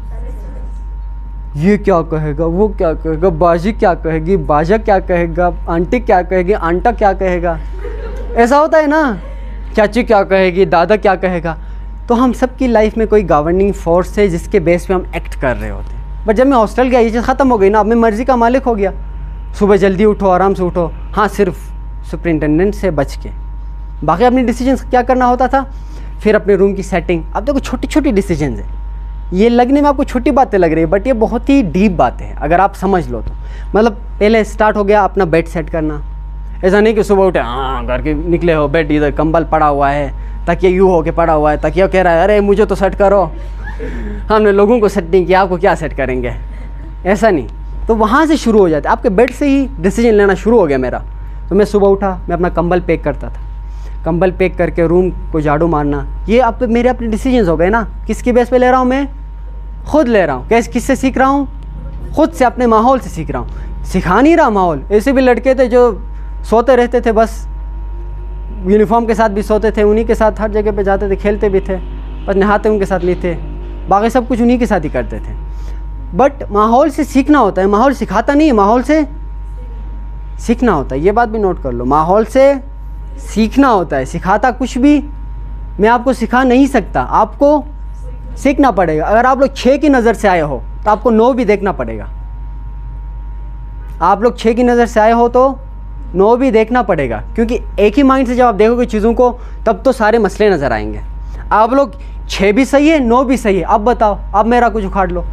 Speaker 1: ये क्या कहेगा, वो क्या कहेगा, बाजी क्या कहेगी, बाजा क्या कहेगा, आंटी क्या कहेगी, आंटा क्या कहेगा, ऐसा होता है ना, चाची क्या कहेगी, दादा क्या कहेगा। तो हम सब की लाइफ में कोई गवर्निंग फोर्स है जिसके बेस पे हम एक्ट कर रहे होते हैं। बट जब मैं हॉस्टल गया, ये चीज़ ख़त्म हो गई ना, अब मैं मर्ज़ी का मालिक हो गया। सुबह जल्दी उठो, आराम से उठो, हाँ सिर्फ सुपरिटेंडेंट से बच के, बाकी अपनी डिसीजंस क्या करना होता था। फिर अपने रूम की सेटिंग, अब देखो छोटी छोटी डिसीजंस है, ये लगने में आपको छोटी बातें लग रही है, बट ये बहुत ही डीप बातें हैं अगर आप समझ लो तो। मतलब पहले स्टार्ट हो गया अपना बेड सेट करना। ऐसा नहीं कि सुबह उठे, हाँ घर के निकले हो, बेड इधर कंबल पड़ा हुआ है, तकिया यूँ हो के पड़ा हुआ है, तकिया कह रहा है अरे मुझे तो सेट करो। हमने लोगों को सेट नहीं किया, आपको क्या सेट करेंगे, ऐसा नहीं। तो वहाँ से शुरू हो जाता है, आपके बेड से ही डिसीजन लेना शुरू हो गया मेरा। तो मैं सुबह उठा, मैं अपना कंबल पैक करता था, कंबल पैक करके रूम को झाड़ू मारना, ये अब मेरे अपने डिसीजंस हो गए ना। किसकी बेस पे ले रहा हूँ मैं, खुद ले रहा हूँ। कैसे, किससे सीख रहा हूँ, खुद से, अपने माहौल से सीख रहा हूँ। सिखा नहीं रहा माहौल। ऐसे भी लड़के थे जो सोते रहते थे, बस यूनिफॉर्म के साथ भी सोते थे, उन्हीं के साथ हर जगह पे जाते थे, खेलते भी थे, बस नहाते उनके साथ नहीं थे, बाकी सब कुछ उन्हीं के साथ ही करते थे। बट माहौल से सीखना होता है, माहौल सिखाता नहीं है, माहौल से सीखना होता है। ये बात भी नोट कर लो, माहौल से सीखना होता है, सिखाता कुछ भी मैं आपको सिखा नहीं सकता, आपको सीखना पड़ेगा। अगर आप लोग छः की नज़र से आए हो तो आपको नौ भी देखना पड़ेगा। आप लोग छः की नज़र से आए हो तो नौ भी देखना पड़ेगा, क्योंकि एक ही माइंड से जब आप देखोगे चीज़ों को तब तो सारे मसले नज़र आएंगे। आप लोग छः भी सही है, नौ भी सही है, अब बताओ, अब मेरा कुछ उखाड़ लो।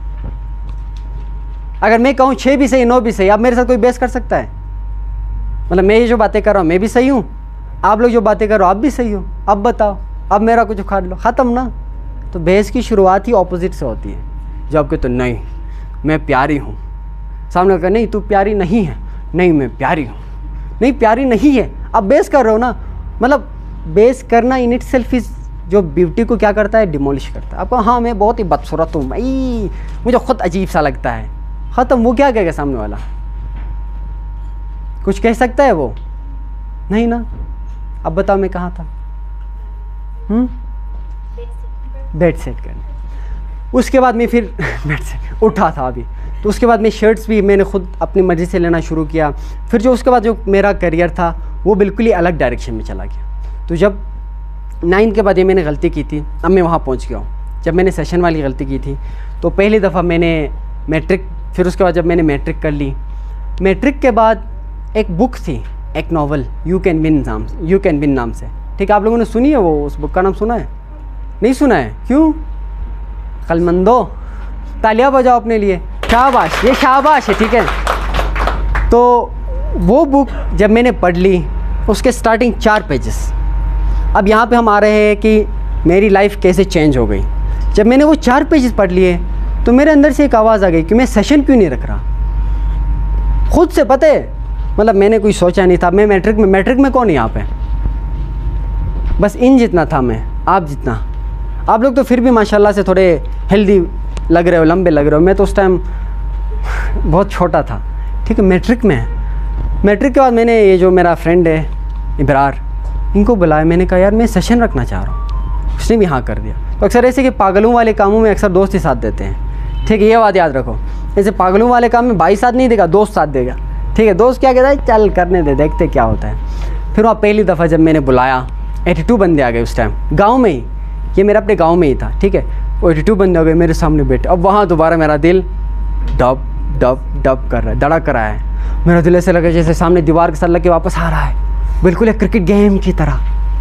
Speaker 1: अगर मैं कहूँ छः भी सही है, नौ भी सही, अब मेरे साथ कोई बहस कर सकता है? मतलब मैं ये जो बातें कर रहा हूँ मैं भी सही हूँ, आप लोग जो बातें कर रहे हो आप भी सही हो, अब बताओ, अब मेरा कुछ उखाड़ लो, ख़त्म ना। तो बहस की शुरुआत ही ऑपोजिट से होती है। जो आपके तो नहीं मैं प्यारी हूँ, सामने का नहीं तू प्यारी नहीं है, नहीं मैं प्यारी हूँ, नहीं प्यारी नहीं है, आप बेस कर रहे हो ना। मतलब बेस करना इन इट सेल्फ इज़ जो ब्यूटी को क्या करता है, डिमोलिश करता है। आपको हाँ मैं बहुत ही बदसूरत हूँ भाई, मुझे खुद अजीब सा लगता है, ख़त्म। वो क्या कहेगा सामने वाला? कुछ कह सकता है वो? नहीं ना। अब बताओ मैं कहाँ था? हम्म बेड सेट करने। उसके बाद मैं फिर बेड से उठा था अभी, तो उसके बाद मैं शर्ट्स भी मैंने खुद अपनी मर्ज़ी से लेना शुरू किया। फिर जो उसके बाद जो मेरा करियर था वो बिल्कुल ही अलग डायरेक्शन में चला गया। तो जब नाइन्थ के बाद ये मैंने गलती की थी, अब मैं वहाँ पहुँच गया हूँ। जब मैंने सेशन वाली गलती की थी तो पहली दफ़ा मैंने मैट्रिक, फिर उसके बाद जब मैंने मैट्रिक कर ली, मैट्रिक के बाद एक बुक थी, एक नावल, यू कैन विन नाम यू कैन विन नाम से, ठीक है? आप लोगों ने सुनी है वो? उस बुक का नाम सुना है? नहीं सुना है? क्यों? कलमंदो, तालियां बजाओ अपने लिए, शाबाश, ये शाबाश है, ठीक है? तो वो बुक जब मैंने पढ़ ली, उसके स्टार्टिंग चार पेजेस, अब यहाँ पे हम आ रहे हैं कि मेरी लाइफ कैसे चेंज हो गई। जब मैंने वो चार पेजेस पढ़ लिए तो मेरे अंदर से एक आवाज़ आ गई कि मैं सेशन क्यों नहीं रख रहा। खुद से पता है, मतलब मैंने कोई सोचा नहीं था। मैं मैट्रिक में मैट्रिक में कौन है यहाँ पे? बस इन जितना था मैं, आप जितना। आप लोग तो फिर भी माशाल्लाह से थोड़े हेल्दी लग रहे हो, लंबे लग रहे हो। मैं तो उस टाइम बहुत छोटा था, ठीक है? मैट्रिक में मैट्रिक के बाद मैंने ये जो मेरा फ्रेंड है इब्रार, इनको बुलाया, मैंने कहा यार मैं सेशन रखना चाह रहा हूँ। उसने भी हाँ कर दिया। तो अक्सर ऐसे कि पागलों वाले कामों में अक्सर दोस्त ही साथ देते हैं, ठीक है? ये बात याद रखो। जैसे पागलों वाले काम में भाई साथ नहीं देगा, दोस्त साथ देगा, ठीक है? दोस्त क्या कहता है, चल करने दे, देखते क्या होता है। फिर वहाँ पहली दफ़ा जब मैंने बुलाया, बयासी बंदे आ गए उस टाइम गांव में ही, ये मेरा अपने गांव में ही था, ठीक है? वो बयासी बंदे आ गए मेरे सामने बैठे। अब वहाँ दोबारा मेरा दिल डब डब डब कर रहा है, धड़क रहा है। मेरा दिल ऐसे लगा जैसे सामने दीवार के साथ लग के वापस आ रहा है, बिल्कुल एक क्रिकेट गेम की तरह।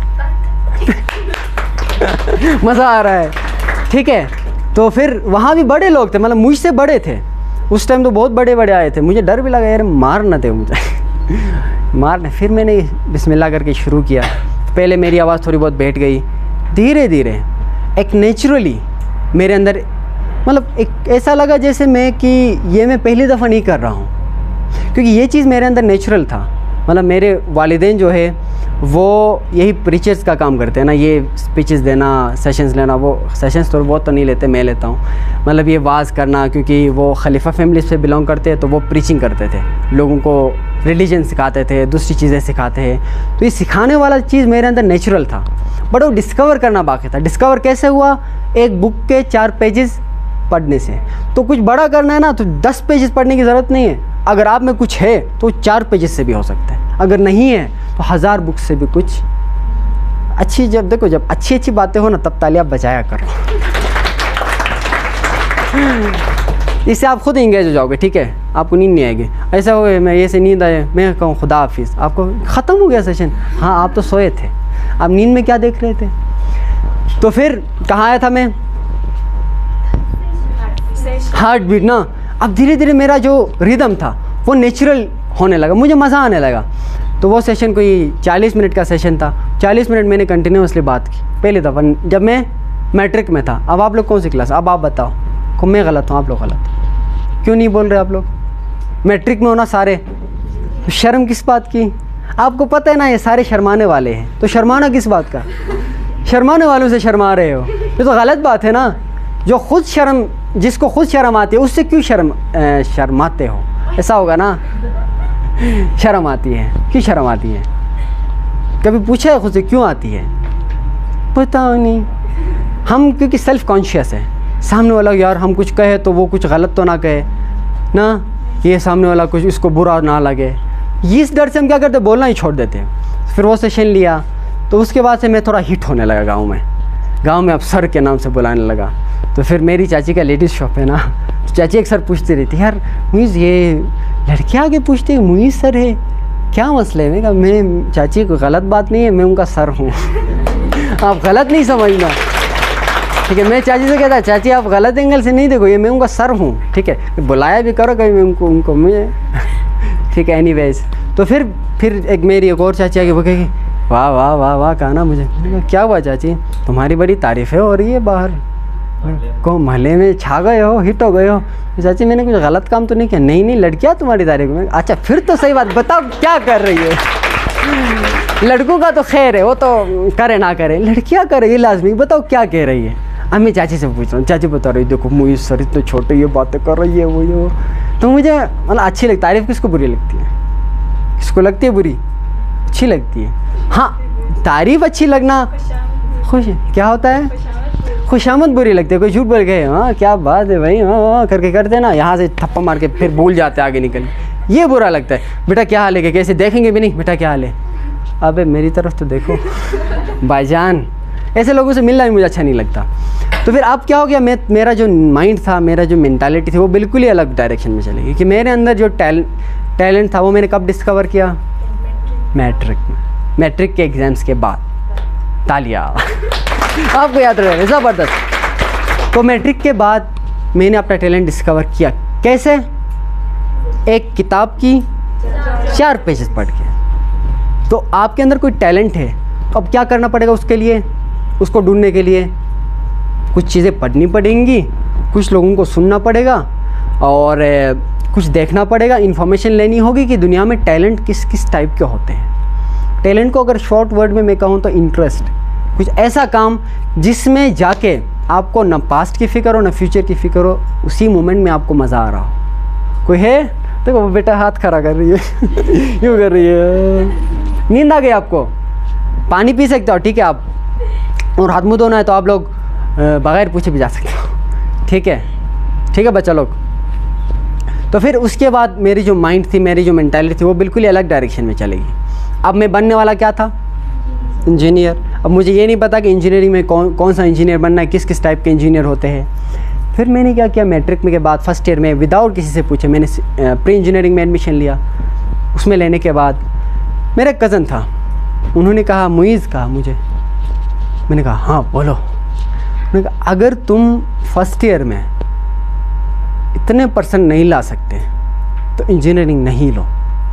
Speaker 1: मज़ा आ रहा है, ठीक है? तो फिर वहाँ भी बड़े लोग थे, मतलब मुझसे बड़े थे उस टाइम, तो बहुत बड़े बड़े आए थे। मुझे डर भी लगा यार मार न थे मुझे मारने। फिर मैंने बिस्मिल्लाह करके शुरू किया। पहले मेरी आवाज़ थोड़ी बहुत बैठ गई, धीरे धीरे एक नेचुरली मेरे अंदर, मतलब एक ऐसा लगा जैसे मैं कि ये मैं पहली दफ़ा नहीं कर रहा हूँ, क्योंकि ये चीज़ मेरे अंदर नेचुरल था। मतलब मेरे वालिदैन जो है वो यही प्रीचर्स का काम करते हैं ना, ये स्पीचेस देना, सेशंस लेना। वो सेशंस तो बहुत तो नहीं लेते, मैं लेता हूँ। मतलब ये वाज करना, क्योंकि वो खलीफा फैमिली से बिलोंग करते हैं, तो वो प्रीचिंग करते थे, लोगों को रिलीजन सिखाते थे, दूसरी चीज़ें सिखाते हैं। तो ये सिखाने वाला चीज़ मेरे अंदर नेचुरल था, बट वो डिस्कवर करना बाकी था। डिस्कवर कैसे हुआ? एक बुक के चार पेजेस पढ़ने से। तो कुछ बड़ा करना है ना, तो दस पेजेस पढ़ने की ज़रूरत नहीं है। अगर आप में कुछ है तो चार पेजेस से भी हो सकता है, अगर नहीं है तो हज़ार बुक से भी कुछ अच्छी। जब देखो, जब अच्छी अच्छी बातें हो ना, तब तालियां बजाया करो। इससे आप खुद इंगेज हो जाओगे, ठीक है? आपको नींद नहीं आएगी। ऐसा हो गया मैं ये से नींद आए, मैं कहूँ खुदा हाफिज़, आपको ख़त्म हो गया सेशन। हाँ, आप तो सोए थे, आप नींद में क्या देख रहे थे? तो फिर कहाँ आया था मैं? हार्ट बीट ना। अब धीरे धीरे मेरा जो रिदम था वो नेचुरल होने लगा, मुझे मज़ा आने लगा। तो वो सेशन कोई चालीस मिनट का सेशन था। चालीस मिनट मैंने कंटिन्यूसली बात की, पहली दफ़ा जब मैं मैट्रिक में था। अब आप लोग कौन सी क्लास? अब आप बताओ, को मैं गलत हूँ, आप लोग गलत, क्यों नहीं बोल रहे आप लोग? मैट्रिक में होना सारे, शर्म किस बात की? आपको पता है ना ये सारे शर्माने वाले हैं, तो शर्माना किस बात का? शर्माने वालों से शर्मा रहे हो, ये तो गलत बात है ना। जो खुद शर्म, जिसको खुद शर्म आती है उससे क्यों शर्म शर्माते हो? ऐसा होगा ना, शर्म आती है, क्यों शर्म आती है? कभी पूछा है खुद से क्यों आती है? पता नहीं। हम क्योंकि सेल्फ कॉन्शियस है, सामने वाला यार हम कुछ कहे तो वो कुछ गलत तो ना कहे ना, ये सामने वाला कुछ इसको बुरा ना लगे, इस डर से हम क्या करते, बोलना ही छोड़ देते हैं। फिर वो सेशन लिया, तो उसके बाद से मैं थोड़ा हिट होने लगा गाँव में। गांव में अब सर के नाम से बुलाने लगा। तो फिर मेरी चाची का लेडीज़ शॉप है ना, तो चाची अक्सर पूछती रहती, यार मुइज़ ये लड़कियाँ आगे पूछती है मुइज़ सर है, क्या मसला है? मैं कहा मैं चाची कोई गलत बात नहीं है, मैं उनका सर हूँ आप गलत नहीं समझना, ठीक है। मैं चाची से कहता, चाची आप गलत एंगल से नहीं देखो, ये मैं उनका सर हूँ, ठीक है। बुलाया भी करो कभी मैं उनको उनको मुझे ठीक है। एनीवेज, तो फिर फिर एक मेरी एक और चाची आके वो कहेगी, वाह वाह वाह वाह कहा ना मुझे। क्या हुआ चाची, तुम्हारी बड़ी तारीफ़ें हो रही है बाहर, को महल्ले में छा गए हो, हिट हो गए हो। चाची मैंने कुछ गलत काम तो नहीं किया। नहीं नहीं लड़कियाँ तुम्हारी तारीफ में। अच्छा फिर तो सही बात, बताओ क्या कर रही है। लड़कों का तो खैर है, वो तो करे ना करे, लड़कियाँ करे ये लाजमी, बताओ क्या कह रही है। अब मैं चाची से पूछ रहा हूँ, चाची बता रही देखो मुझे सर इतने छोटे ये बातें कर रही है वो ये वो। तो मुझे मतलब अच्छी लगती, तारीफ़ किसको बुरी लगती है? किसको लगती है बुरी? अच्छी लगती है। हाँ तारीफ़ अच्छी लगना खुश क्या होता है, खुशामद बुरी लगती है। कोई झूठ बोल गए, हाँ क्या बात है भाई, हाँ हाँ करके करते ना, यहाँ से थप्पा मार के फिर भूल जाते आगे निकल, ये बुरा लगता है। बेटा क्या हाल है, कैसे देखेंगे भी नहीं, बेटा क्या हाल है, अबे मेरी तरफ तो देखो भाईजान। ऐसे लोगों से मिलना भी मुझे अच्छा नहीं लगता। तो फिर अब क्या हो गया, मैं मेरा जो माइंड था, मेरा जो मेंटालिटी थी वो बिल्कुल ही अलग डायरेक्शन में चली गई। कि मेरे अंदर जो टैलेंट टैलेंट था वो मैंने कब डिस्कवर किया? मैट्रिक में, मैट्रिक के एग्ज़ाम्स के बाद। तालियां आपको याद रहे, ज़बरदस्त। तो मैट्रिक के बाद मैंने अपना टैलेंट डिस्कवर किया। कैसे? एक किताब की चार पेजेस पढ़ के। तो आपके अंदर कोई टैलेंट है, तो अब क्या करना पड़ेगा उसके लिए? उसको ढूंढने के लिए कुछ चीज़ें पढ़नी पड़ेंगी, कुछ लोगों को सुनना पड़ेगा और कुछ देखना पड़ेगा, इन्फॉर्मेशन लेनी होगी कि दुनिया में टैलेंट किस किस टाइप के होते हैं। टैलेंट को अगर शॉर्ट वर्ड में मैं कहूँ तो इंटरेस्ट, कुछ ऐसा काम जिसमें जाके आपको ना पास्ट की फ़िक्र हो ना फ्यूचर की फ़िक्र हो, उसी मोमेंट में आपको मज़ा आ रहा हो। कोई है? देखो वो बेटा हाथ खड़ा कर रही है यूँ कर रही है। नींद आ गई आपको? पानी पी सकते हो, ठीक है आप, और हाथ मुँह धोना है तो आप लोग बग़ैर पूछे भी जा सकते हो, ठीक है ठीक है बच्चा लोग। तो फिर उसके बाद मेरी जो माइंड थी, मेरी जो मेंटालिटी थी वो बिल्कुल ही अलग डायरेक्शन में चलेगी। अब मैं बनने वाला क्या था? इंजीनियर। अब मुझे ये नहीं पता कि इंजीनियरिंग में कौन कौन सा इंजीनियर बनना है, किस किस टाइप के इंजीनियर होते हैं। फिर मैंने क्या किया, मैट्रिक में के बाद फर्स्ट ईयर में विदाउट किसी से पूछे मैंने प्री इंजीनियरिंग में एडमिशन लिया। उसमें लेने के बाद मेरा कज़न था, उन्होंने कहा मुइज़ कहा मुझे, मैंने कहा हाँ बोलो। उन्होंने कहा अगर तुम फर्स्ट ईयर में इतने परसेंट नहीं ला सकते तो इंजीनियरिंग नहीं लो।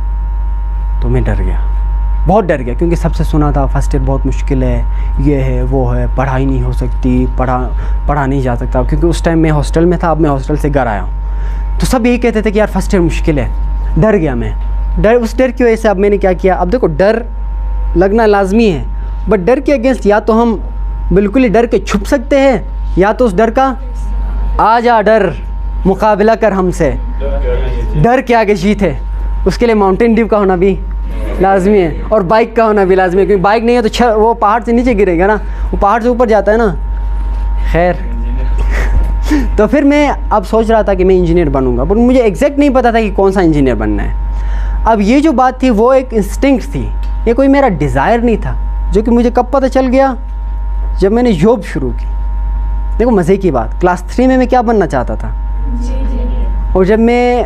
Speaker 1: तो मैं डर गया, बहुत डर गया, क्योंकि सबसे सुना था फर्स्ट ईयर बहुत मुश्किल है, ये है वो है, पढ़ाई नहीं हो सकती, पढ़ा पढ़ा नहीं जा सकता। क्योंकि उस टाइम मैं हॉस्टल में था, अब मैं हॉस्टल से घर आया हूँ, तो सब यही कहते थे कि यार फर्स्ट ईयर मुश्किल है। डर गया मैं, डर उस डर की वजह से अब मैंने क्या किया, अब देखो डर लगना लाजमी है, बट डर के अगेंस्ट या तो हम बिल्कुल ही डर के छुप सकते हैं, या तो उस डर का आ जा डर मुकाबला कर हमसे, डर के आगे जीत है। उसके लिए माउंटेन ड्यू का होना भी लाजमी है और बाइक का होना भी लाजमी है, क्योंकि बाइक नहीं है तो छ वो पहाड़ से नीचे गिरेगा ना, वो पहाड़ से ऊपर जाता है ना। खैर तो फिर मैं अब सोच रहा था कि मैं इंजीनियर बनूंगा, बट मुझे एग्जैक्ट नहीं पता था कि कौन सा इंजीनियर बनना है। अब ये जो बात थी वो एक इंस्टिंक्ट थी, ये कोई मेरा डिज़ायर नहीं था, जो कि मुझे कब पता चल गया, जब मैंने जॉब शुरू की। देखो मज़े की बात, क्लास थ्री में मैं क्या बनना चाहता था, और जब मैं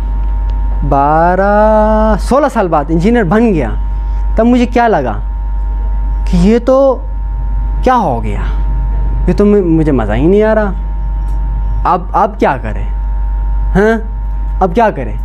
Speaker 1: बारह सोलह साल बाद इंजीनियर बन गया, तब मुझे क्या लगा कि ये तो क्या हो गया, ये तो मुझे मज़ा ही नहीं आ रहा। अब अब क्या करें, हाँ अब क्या करें,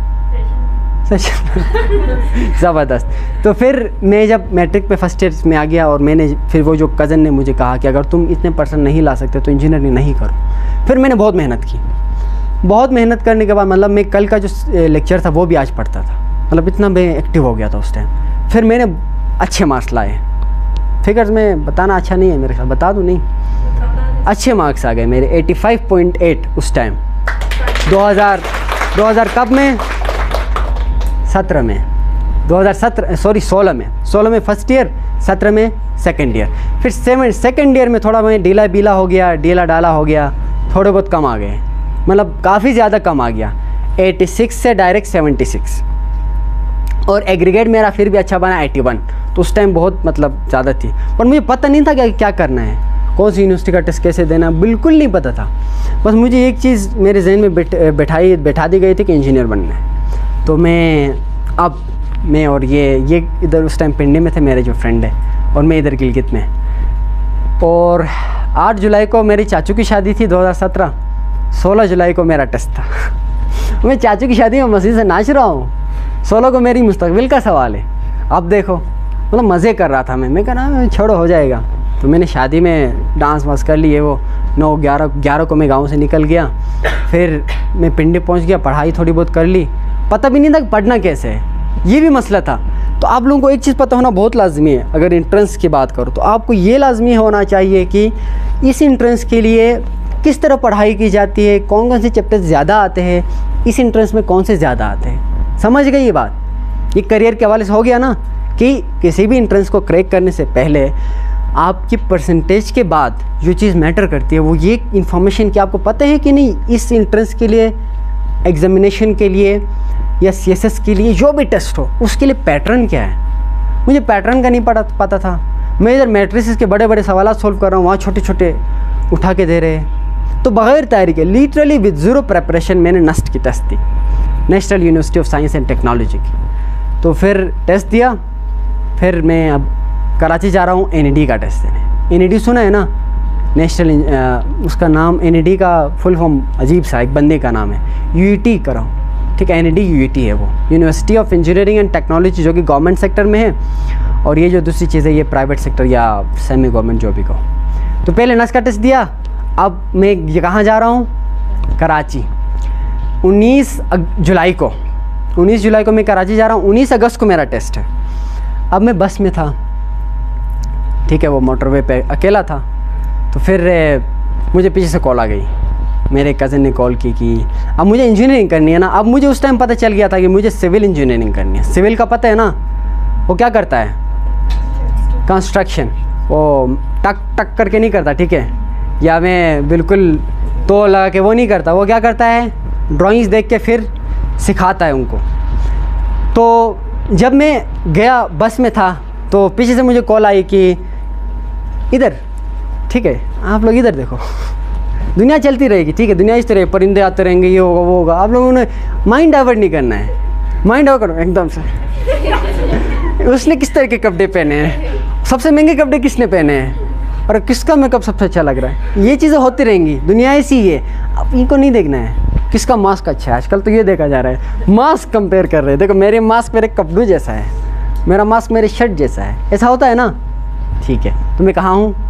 Speaker 1: ज़बरदस्त। तो फिर मैं जब मैट्रिक पे फर्स्ट ईयर में आ गया, और मैंने फिर वो जो कज़न ने मुझे कहा कि अगर तुम इतने परसेंट नहीं ला सकते तो इंजीनियरिंग नहीं करो। फिर मैंने बहुत मेहनत की, बहुत मेहनत करने के बाद मतलब मैं कल का जो लेक्चर था वो भी आज पढ़ता था, मतलब इतना मैं एक्टिव हो गया था उस टाइम। फिर मैंने अच्छे मार्क्स लाए, फिगर्स में बताना अच्छा नहीं है मेरे साथ, बता दूँ नहीं, अच्छे मार्क्स आ गए मेरे पचासी पॉइंट आठ उस टाइम दो हज़ार दो हज़ार कब में सत्रह में दो हज़ार सत्रह सॉरी सोलह में सोलह में फर्स्ट ईयर, सत्रह में सेकंड ईयर। फिर सेवन सेकंड ईयर में थोड़ा मैं ढीला बीला हो गया, ढीला डाला हो गया, थोड़े बहुत कम आ गए, मतलब काफ़ी ज़्यादा कम आ गया, छियासी से डायरेक्ट छिहत्तर, और एग्रीगेट मेरा फिर भी अच्छा बना इक्यासी। तो उस टाइम बहुत मतलब ज़्यादा थी, पर मुझे पता नहीं था कि क्या करना है, कौन सी यूनिवर्सिटी का टेस्ट कैसे देना, बिल्कुल नहीं पता था। बस मुझे एक चीज़ मेरे जहन में बैठ बैठाई बैठा दी गई थी कि इंजीनियर बनना है। तो मैं अब मैं और ये ये इधर उस टाइम पिंडी में थे मेरे जो फ्रेंड है, और मैं इधर गिलगित में। और आठ जुलाई को मेरी चाचू की शादी थी दो हज़ार सत्रह, सोलह जुलाई को मेरा टेस्ट था। मैं चाचू की शादी में मस्जिद से नाच रहा हूँ, सोलह को मेरी मुस्तकबिल का सवाल है। अब देखो मतलब मज़े कर रहा था मैं मैं कह रहा छोड़ो हो जाएगा। तो मैंने शादी में डांस वांस कर लिए, वो नौ ग्यारह ग्यारह को मैं गांव से निकल गया, फिर मैं पिंडी पहुंच गया, पढ़ाई थोड़ी बहुत कर ली, पता भी नहीं था कि पढ़ना कैसे है, ये भी मसला था। तो आप लोगों को एक चीज़ पता होना बहुत लाजमी है, अगर इंट्रेंस की बात करो तो आपको ये लाजमी होना चाहिए कि इस इंट्रेंस के लिए किस तरह पढ़ाई की जाती है, कौन कौन से चैप्टर्स ज़्यादा आते हैं, इस इंट्रेंस में कौन से ज़्यादा आते हैं। समझ गए ये बात? ये करियर के हवाले से हो गया ना कि किसी भी इंट्रेंस को क्रैक करने से पहले आपकी परसेंटेज के बाद जो चीज़ मैटर करती है वो ये इन्फॉर्मेशन कि आपको पता है कि नहीं इस इंट्रेंस के लिए, एग्जामिनेशन के लिए या सी एस एस के लिए जो भी टेस्ट हो उसके लिए पैटर्न क्या है। मुझे पैटर्न का नहीं पता पता था। मैं इधर मैट्रिसेस के बड़े बड़े सवाल सोल्व कर रहा हूँ, वहाँ छोटे छोटे उठा के दे रहे हैं। तो बग़ैर तैयारी के लिटरली विद ज़ीरो प्रेपरेशन मैंने नस्ट की टेस्ट दी, national university of science and technology की। तो फिर टेस्ट दिया, फिर मैं अब कराची जा रहा हूँ एन ई डी का टेस्ट देने। एन ई डी सुना है ना, नेशनल, उसका नाम एन ई डी का फुल फॉर्म अजीब सा एक बंदे का नाम है, यू ई टी कराऊँ, ठीक है। N E D U E T है वो, university of engineering and technology, जो कि गवर्नमेंट सेक्टर में है, और ये जो दूसरी चीज़ है ये प्राइवेट सेक्टर या सेमी गवर्नमेंट जो भी कहो। तो पहले नस का टेस्ट दिया, अब मैं ये कहाँ जा रहा हूँ, कराची। उन्नीस जुलाई को उन्नीस जुलाई को मैं कराची जा रहा हूँ, उन्नीस अगस्त को मेरा टेस्ट है। अब मैं बस में था, ठीक है, वो मोटरवे पे अकेला था। तो फिर मुझे पीछे से कॉल आ गई, मेरे कज़न ने कॉल की कि अब मुझे इंजीनियरिंग करनी है ना। अब मुझे उस टाइम पता चल गया था कि मुझे सिविल इंजीनियरिंग करनी है। सिविल का पता है ना, वो क्या करता है, कंस्ट्रक्शन, वो टक टक करके नहीं करता, ठीक है, या मैं बिल्कुल तो लगा के वो नहीं करता। वो क्या करता है, ड्राइंग्स देख के फिर सिखाता है उनको। तो जब मैं गया बस में था तो पीछे से मुझे कॉल आई कि इधर, ठीक है, आप लोग इधर देखो, दुनिया चलती रहेगी, ठीक है, दुनिया इस तरह, परिंदे आते रहेंगे, ये होगा वो होगा, आप लोगों ने माइंड डाइवर्ट नहीं करना है, माइंड डाइवर्ट करो एकदम से। उसने किस तरह के कपड़े पहने हैं, सबसे महंगे कपड़े किसने पहने हैं, और किसका मेकअप सबसे अच्छा लग रहा है, ये चीज़ें होती रहेंगी, दुनिया ऐसी ही है। अब इनको नहीं देखना है किसका मास्क अच्छा है, आजकल तो ये देखा जा रहा है, मास्क कंपेयर कर रहे हैं। देखो मेरे मास्क मेरे कपड़ों जैसा है, मेरा मास्क मेरे शर्ट जैसा है, ऐसा होता है ना, ठीक है। तो मैं कहाँ हूँ,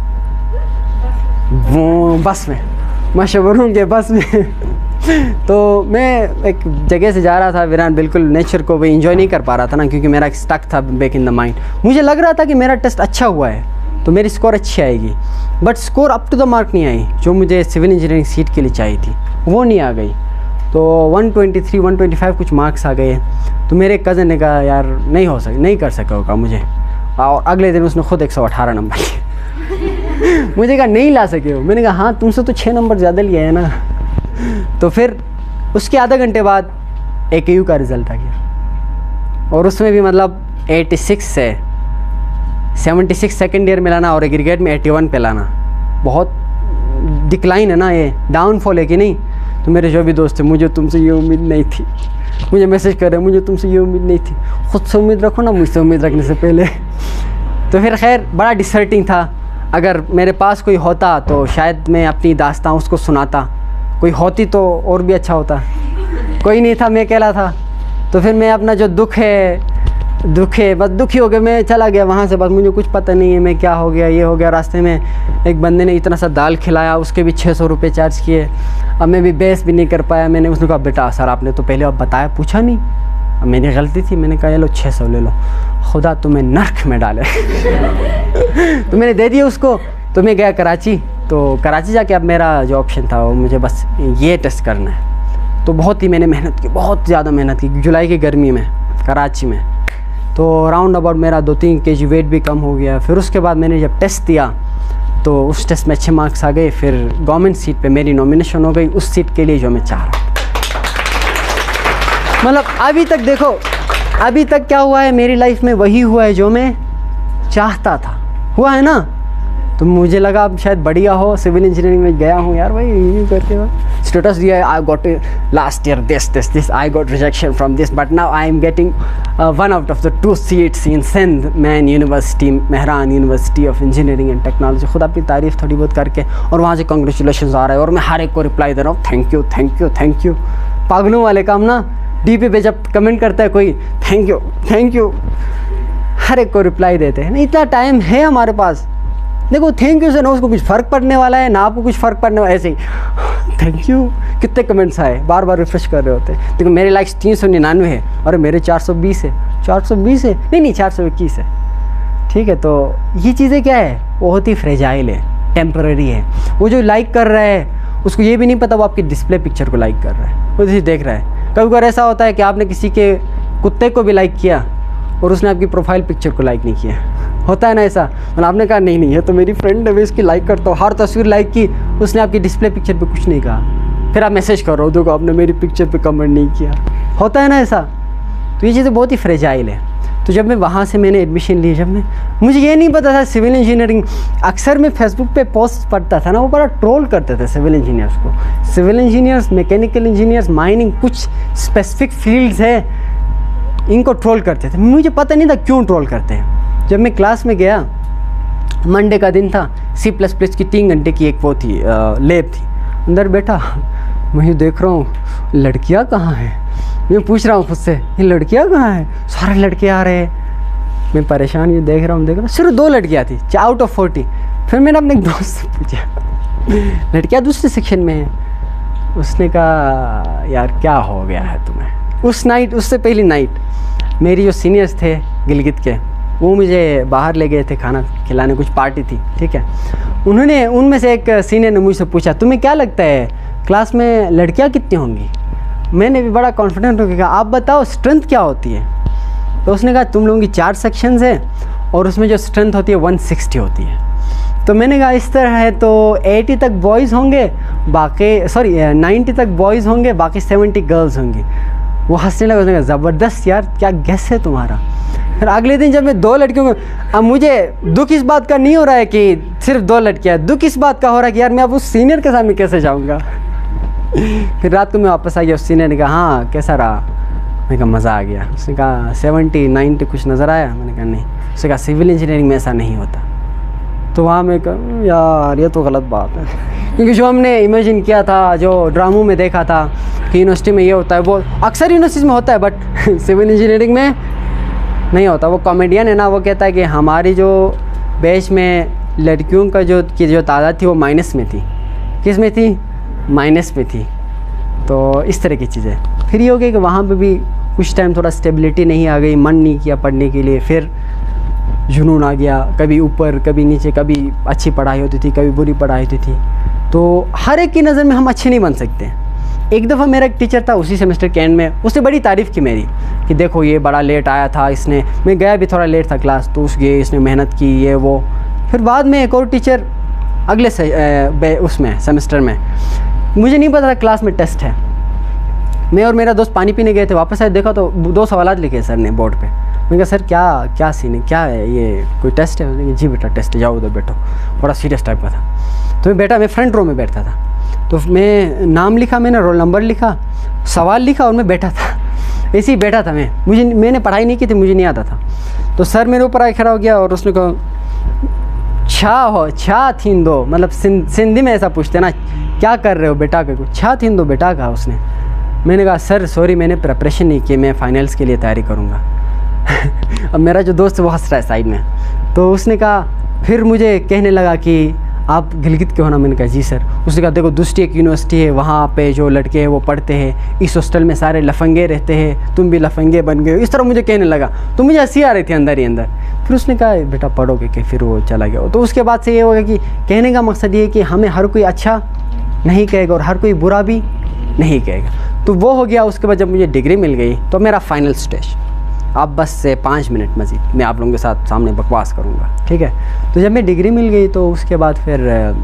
Speaker 1: वो बस में, मशवरों के बस में। तो मैं एक जगह से जा रहा था वीरान, बिल्कुल नेचर को भी इंजॉय नहीं कर पा रहा था ना, क्योंकि मेरा स्टक था बैक इन द माइंड। मुझे लग रहा था कि मेरा टेस्ट अच्छा हुआ है तो मेरी स्कोर अच्छी आएगी, but score up to the mark नहीं आई जो मुझे सिविल इंजीनियरिंग सीट के लिए चाहिए थी, वो नहीं आ गई। तो एक सौ तेईस, एक सौ पच्चीस कुछ मार्क्स आ गए। तो मेरे कज़न ने कहा यार नहीं हो सक नहीं कर सका होगा मुझे, और अगले दिन उसने खुद एक सौ अठारह नंबर लिए। मुझे कहा नहीं ला सके हो, मैंने कहा हाँ तुमसे तो छः नंबर ज़्यादा लिए है ना। तो फिर उसके आधा घंटे बाद ए के यू का रिज़ल्ट आ गया, और उसमें भी मतलब छियासी से छिहत्तर सेकेंड ईयर में लाना और एग्रीगेट में इक्यासी पे लाना, बहुत डिक्लाइन है ना, ये डाउनफॉल है कि नहीं। तो मेरे जो भी दोस्त थे, मुझे तुमसे ये उम्मीद नहीं थी, मुझे मैसेज कर रहे, मुझे तुमसे ये उम्मीद नहीं थी, खुद से उम्मीद रखो ना मुझसे उम्मीद रखने से पहले। तो फिर खैर बड़ा डिसर्टिंग था। अगर मेरे पास कोई होता तो शायद मैं अपनी दास्तां उसको सुनाता, कोई होती तो और भी अच्छा होता, कोई नहीं था, मैं अकेला था। तो फिर मैं अपना जो दुख है दुख है बस दुखी हो गया, मैं चला गया वहाँ से, बस मुझे कुछ पता नहीं है मैं क्या हो गया, ये हो गया। रास्ते में एक बंदे ने इतना सा दाल खिलाया, उसके भी छः सौ रुपये चार्ज किए। अब मैं भी बहस भी नहीं कर पाया, मैंने उसने कहा बेटा सर आपने तो पहले अब बताया, पूछा नहीं, अब मेरी गलती थी, मैंने कहा ये लो छः सौ ले लो, खुदा तुम्हें नर्क में डाले। तो मैंने दे दिया उसको। तो मैं गया कराची, तो कराची जाके अब मेरा जो ऑप्शन था वो मुझे बस ये टेस्ट करना है। तो बहुत ही मैंने मेहनत की, बहुत ज़्यादा मेहनत की, जुलाई की गर्मी में कराची में। तो राउंड अबाउट मेरा दो तीन के जी वेट भी कम हो गया। फिर उसके बाद मैंने जब टेस्ट दिया तो उस टेस्ट में अच्छे मार्क्स आ गए, फिर गवर्नमेंट सीट पे मेरी नॉमिनेशन हो गई उस सीट के लिए जो मैं चाह रहा। मतलब अभी तक देखो, अभी तक क्या हुआ है मेरी लाइफ में, वही हुआ है जो मैं चाहता था, हुआ है ना। तो मुझे लगा अब शायद बढ़िया हो, सिविल इंजीनियरिंग में गया हूँ यार भाई, रिव्यू करके स्टेटस दिया, I got last year this this this, I got rejection from this, but now I am getting one out of the two seats in Sindh main university, Mehran university of engineering and technology. खुद अपनी तारीफ थोड़ी बहुत करके, और वहाँ से congratulation आ रहा है, और मैं हर एक को रिप्लाई दे रहा हूँ, thank you thank you thank you. पागलों वाले काम ना, डी पी पे जब कमेंट करता है कोई, थैंक यू थैंक यू, हर एक को रिप्लाई देते हैं। नहीं, इतना टाइम है हमारे पास। देखो थैंक यू से ना उसको कुछ फ़र्क पड़ने वाला है, ना आपको कुछ फ़र्क पड़ने वाला है, ऐसे ही थैंक यू। कितने कमेंट्स आए, बार बार रिफ्रेश कर रहे होते हैं। देखो मेरे लाइक्स तीन सौ निन्यानवे है, और मेरे चार सौ बीस है, चार सौ बीस है नहीं नहीं चार सौ इक्कीस है, ठीक है। तो ये चीज़ें क्या है, बहुत ही फ्रेजाइल है, टेम्पररी है। वो जो लाइक कर रहा है उसको ये भी नहीं पता वो आपकी डिस्प्ले पिक्चर को लाइक कर रहा है, वो जैसे देख रहा है। कभी कभी ऐसा होता है कि आपने किसी के कुत्ते को भी लाइक किया और उसने आपकी प्रोफाइल पिक्चर को लाइक नहीं किया, होता है ना ऐसा। मतलब आपने कहा नहीं नहीं ये तो मेरी फ्रेंड है, मैं इसकी लाइक करता हूँ, हर तस्वीर लाइक की, उसने आपकी डिस्प्ले पिक्चर पे कुछ नहीं कहा, फिर आप मैसेज कर रहे हो, देखो आपने मेरी पिक्चर पे कमेंट नहीं किया, होता है ना ऐसा। तो ये चीज़ें बहुत ही फ्रेजाइल है। तो जब मैं वहाँ से मैंने एडमिशन ली, जब मैं मुझे ये नहीं पता था सिविल इंजीनियरिंग, अक्सर मैं फेसबुक पे पोस्ट पढ़ता था ना, वो बड़ा ट्रोल करते थे सिविल इंजीनियर्स को। Civil engineers, mechanical engineers, mining, कुछ स्पेसिफिक फील्ड्स है, इनको ट्रोल करते थे। मुझे पता नहीं था क्यों ट्रोल करते हैं। जब मैं क्लास में गया, मंडे का दिन था, सी प्लस प्लस की तीन घंटे की एक वो थी लैब थी, अंदर बैठा मैं ये देख रहा हूँ लड़कियाँ कहाँ हैं, मैं पूछ रहा हूँ खुद से ये लड़कियाँ कहाँ हैं, सारे लड़के आ रहे हैं, मैं परेशान ये देख रहा हूँ देख रहा हूँ सिर्फ दो लड़कियाँ थी आउट ऑफ फोर्टी। फिर मैंने अपने एक दोस्त से पूछा लड़कियाँ दूसरे सेक्शन में हैं, उसने कहा यार क्या हो गया है तुम्हें। उस नाइट, उससे पहली नाइट मेरी जो सीनियर्स थे गिलगित के, वो मुझे बाहर ले गए थे खाना खिलाने, कुछ पार्टी थी, ठीक है। उन्होंने, उनमें से एक सीनियर ने मुझसे पूछा तुम्हें क्या लगता है क्लास में लड़कियां कितनी होंगी। मैंने भी बड़ा कॉन्फिडेंट होकर कहा आप बताओ स्ट्रेंथ क्या होती है। तो उसने कहा तुम लोगों की चार सेक्शंस हैं और उसमें जो स्ट्रेंथ होती है वन सिक्सटी होती है। तो मैंने कहा इस तरह है तो एटी तक बॉयज़ होंगे, बाकी सॉरी नाइन्टी तक बॉयज़ होंगे, बाकी सेवेंटी गर्ल्स होंगी। वो हंसने लगा, उसने कहा ज़बरदस्त यार, क्या गेस है तुम्हारा। फिर अगले दिन जब मैं दो लड़कियों को, अब मुझे दुख इस बात का नहीं हो रहा है कि सिर्फ दो लड़कियाँ, दुख इस बात का हो रहा है कि यार मैं अब उस सीनियर के सामने कैसे जाऊँगा। फिर रात को मैं वापस आ गया, उस सीनियर ने कहा हाँ कैसा रहा, मैंने कहा मज़ा आ गया। उसने कहा सेवेंटी नाइन्टी कुछ नज़र आया, मैंने कहा नहीं। उसने कहा सिविल इंजीनियरिंग में ऐसा नहीं होता। तो वहाँ मैं कहा यार ये तो गलत बात है, क्योंकि जो हमने इमेजिन किया था, जो ड्रामों में देखा था कि यूनिवर्सिटी में ये होता है, वो अक्सर यूनिवर्सिटी में होता है, बट सिविल इंजीनियरिंग में नहीं होता। वो कॉमेडियन है ना, वो कहता है कि हमारी जो बैच में लड़कियों का जो की जो तादाद थी वो माइनस में थी। किस में थी? माइनस में थी। तो इस तरह की चीज़ें। फिर ये हो गया कि वहाँ पे भी कुछ टाइम थोड़ा स्टेबिलिटी नहीं आ गई, मन नहीं किया पढ़ने के लिए, फिर जुनून आ गया, कभी ऊपर कभी नीचे, कभी अच्छी पढ़ाई होती थी कभी बुरी पढ़ाई होती थी। तो हर एक की नज़र में हम अच्छे नहीं बन सकते। एक दफ़ा मेरा एक टीचर था उसी सेमेस्टर के एंड में, उसने बड़ी तारीफ़ की मेरी कि देखो ये बड़ा लेट आया था इसने, मैं गया भी थोड़ा लेट था क्लास, तो उसके इसने मेहनत की ये वो। फिर बाद में एक और टीचर अगले से, उसमें सेमेस्टर में, मुझे नहीं पता था क्लास में टेस्ट है, मैं और मेरा दोस्त पानी पीने गए थे, वापस आए देखा तो दो सवाल लिखे सर ने बोर्ड पे। मैंने कहा सर क्या क्या सीन है, क्या है ये, कोई टेस्ट है? उसने कहा जी बेटा टेस्ट है, जाओ उधर बैठो। बड़ा सीरियस टाइप का था। तो मैं बेटा मैं फ्रंट रो में बैठता था, तो मैं नाम लिखा, मैंने रोल नंबर लिखा, सवाल लिखा और मैं बैठा था, ऐसे ही बैठा था मैं, मुझे मैंने पढ़ाई नहीं की थी, मुझे नहीं आता था। तो सर मेरे ऊपर आके खड़ा हो गया और उसने कहा छा हो छा थीन दो, मतलब सिंधी में ऐसा पूछते ना क्या कर रहे हो बेटा का, छा थीन दो बेटा कहा उसने। मैंने कहा सर सॉरी मैंने प्रिपरेशन नहीं की, मैं फाइनल्स के लिए तैयारी करूँगा। अब मेरा जो दोस्त है वो हंस रहा है साइड में। तो उसने कहा, फिर मुझे कहने लगा कि आप गिलगित के हो ना? मैंने कहा जी सर। उसने कहा देखो दूसरी एक यूनिवर्सिटी है, वहाँ पे जो लड़के हैं वो पढ़ते हैं, इस हॉस्टल में सारे लफंगे रहते हैं, तुम भी लफंगे बन गए, इस तरह मुझे कहने लगा। तो मुझे हंसी आ रही थी अंदर ही अंदर। फिर उसने कहा बेटा पढ़ोगे कि, फिर वो चला गया। तो उसके बाद से ये हो गया कि कहने का मकसद ये है कि हमें हर कोई अच्छा नहीं कहेगा और हर कोई बुरा भी नहीं कहेगा। तो वो हो गया। उसके बाद जब मुझे डिग्री मिल गई तो मेरा फाइनल स्टेज, अब बस से पाँच मिनट मज़ीद मैं आप लोगों के साथ सामने बकवास करूँगा, ठीक है। तो जब मैं डिग्री मिल गई तो उसके बाद फिर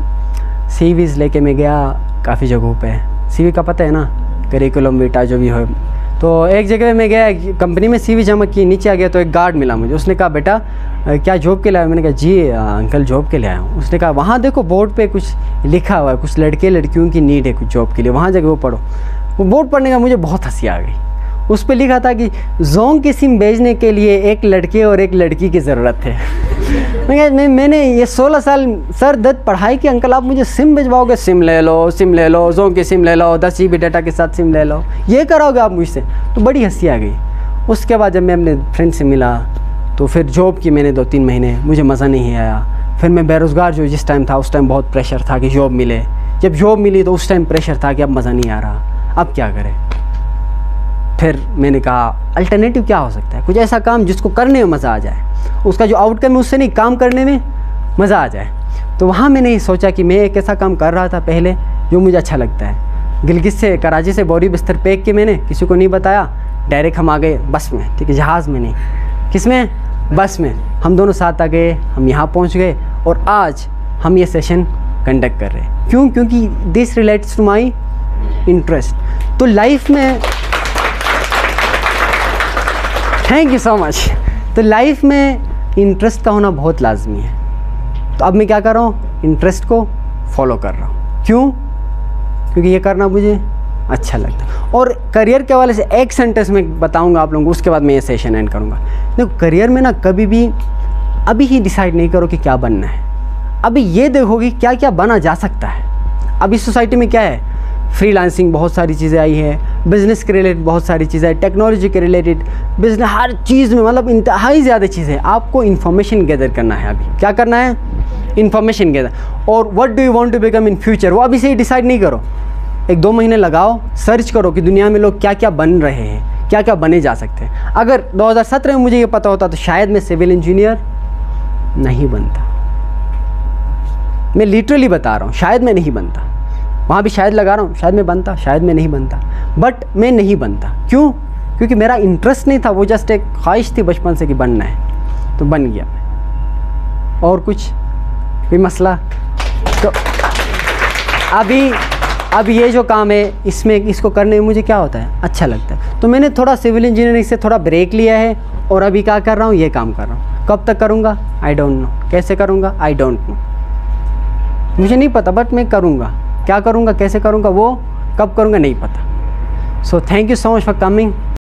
Speaker 1: सी वीज़ लेके मैं गया काफ़ी जगहों पे। सी वी का पता है ना, करिकुलम वीटा जो भी हो, तो एक जगह मैं गया, कंपनी में सीवी जमा की, नीचे आ गया तो एक गार्ड मिला मुझे। उसने कहा बेटा क्या जॉब के लिए आया? मैंने कहा जी आ, अंकल जॉब के लिए आया हूँ। उसने कहा वहाँ देखो बोर्ड पे कुछ लिखा हुआ है, कुछ लड़के लड़कियों की नीड है कुछ जॉब के लिए, वहाँ जाके वो पढ़ो। वो बोर्ड पढ़ने का मुझे बहुत हंसी आ गई। उस पर लिखा था कि जोंग की सिम भेजने के लिए एक लड़के और एक लड़की की ज़रूरत है। मैं, मैं मैंने ये सोलह साल सर दर्द पढ़ाई कि अंकल आप मुझे सिम भिजवाओगे, सिम ले लो, सिम ले लो, जोंग की सिम ले लो, दस जी बी डाटा के साथ सिम ले लो, ये कराओगे आप मुझसे? तो बड़ी हंसी आ गई। उसके बाद जब मैं अपने फ्रेंड से मिला तो फिर जॉब की मैंने दो तीन महीने, मुझे मज़ा नहीं आया। फिर मैं बेरोज़गार जो जिस टाइम था उस टाइम बहुत प्रेशर था कि जॉब मिले। जब जॉब मिली तो उस टाइम प्रेशर था कि अब मज़ा नहीं आ रहा, अब क्या करें। फिर मैंने कहा अल्टरनेटिव क्या हो सकता है, कुछ ऐसा काम जिसको करने में मज़ा आ जाए, उसका जो आउटकम है उससे नहीं, काम करने में मज़ा आ जाए। तो वहाँ मैंने सोचा कि मैं एक ऐसा काम कर रहा था पहले जो मुझे अच्छा लगता है। गिलगित से, कराची से बोरी बिस्तर पैक के मैंने किसी को नहीं बताया, डायरेक्ट हम आ गए बस में, ठीक है, जहाज़ में नहीं, किस में, बस में। हम दोनों साथ आ गए, हम यहाँ पहुँच गए और आज हम ये सेशन कंडक्ट कर रहे हैं। क्यों? क्योंकि this relates to my interest. तो लाइफ में, थैंक यू सो मच। तो लाइफ में इंटरेस्ट का होना बहुत लाजमी है। तो अब मैं क्या कर रहा हूँ, इंटरेस्ट को फॉलो कर रहा हूँ। क्यों? क्योंकि ये करना मुझे अच्छा लगता है। और करियर के हवाले से एक सेंटेंस में बताऊंगा आप लोगों को, उसके बाद मैं ये सेशन एंड करूँगा। देखो करियर में ना कभी भी अभी ही डिसाइड नहीं करो कि क्या बनना है, अभी ये देखो कि क्या क्या बना जा सकता है। अभी सोसाइटी में क्या है, फ्रीलांसिंग बहुत सारी चीज़ें आई है, बिज़नेस के रिलेटेड बहुत सारी चीज़ें, टेक्नोलॉजी के रिलेटेड, बिजनेस, हर चीज़ में मतलब इंतहाई ज़्यादा चीज़ें। आपको इन्फॉर्मेशन गैदर करना है। अभी क्या करना है, इन्फॉर्मेशन गैदर। और what do you want to become in future, वो अभी से ही डिसाइड नहीं करो। एक दो महीने लगाओ, सर्च करो कि दुनिया में लोग क्या क्या बन रहे हैं, क्या क्या बने जा सकते हैं। अगर दो हज़ार सत्रह में मुझे ये पता होता तो शायद मैं सिविल इंजीनियर नहीं बनता। मैं लिटरली बता रहा हूँ, शायद मैं नहीं बनता। वहाँ भी शायद लगा रहा हूँ, शायद मैं बनता, शायद मैं नहीं बनता, बट मैं नहीं बनता। क्यों? क्योंकि मेरा इंटरेस्ट नहीं था, वो जस्ट एक ख्वाहिश थी बचपन से कि बनना है, तो बन गया मैं। और कुछ भी मसला? तो अभी अब ये जो काम है इसमें, इसको करने में मुझे क्या होता है, अच्छा लगता है। तो मैंने थोड़ा सिविल इंजीनियरिंग से थोड़ा ब्रेक लिया है और अभी क्या कर रहा हूँ, ये काम कर रहा हूँ। कब तक करूँगा आई डोंट नो, कैसे करूँगा आई डोंट नो, मुझे नहीं पता, बट मैं करूँगा। क्या करूँगा, कैसे करूँगा, वो कब करूँगा नहीं पता। So thank you so much for coming.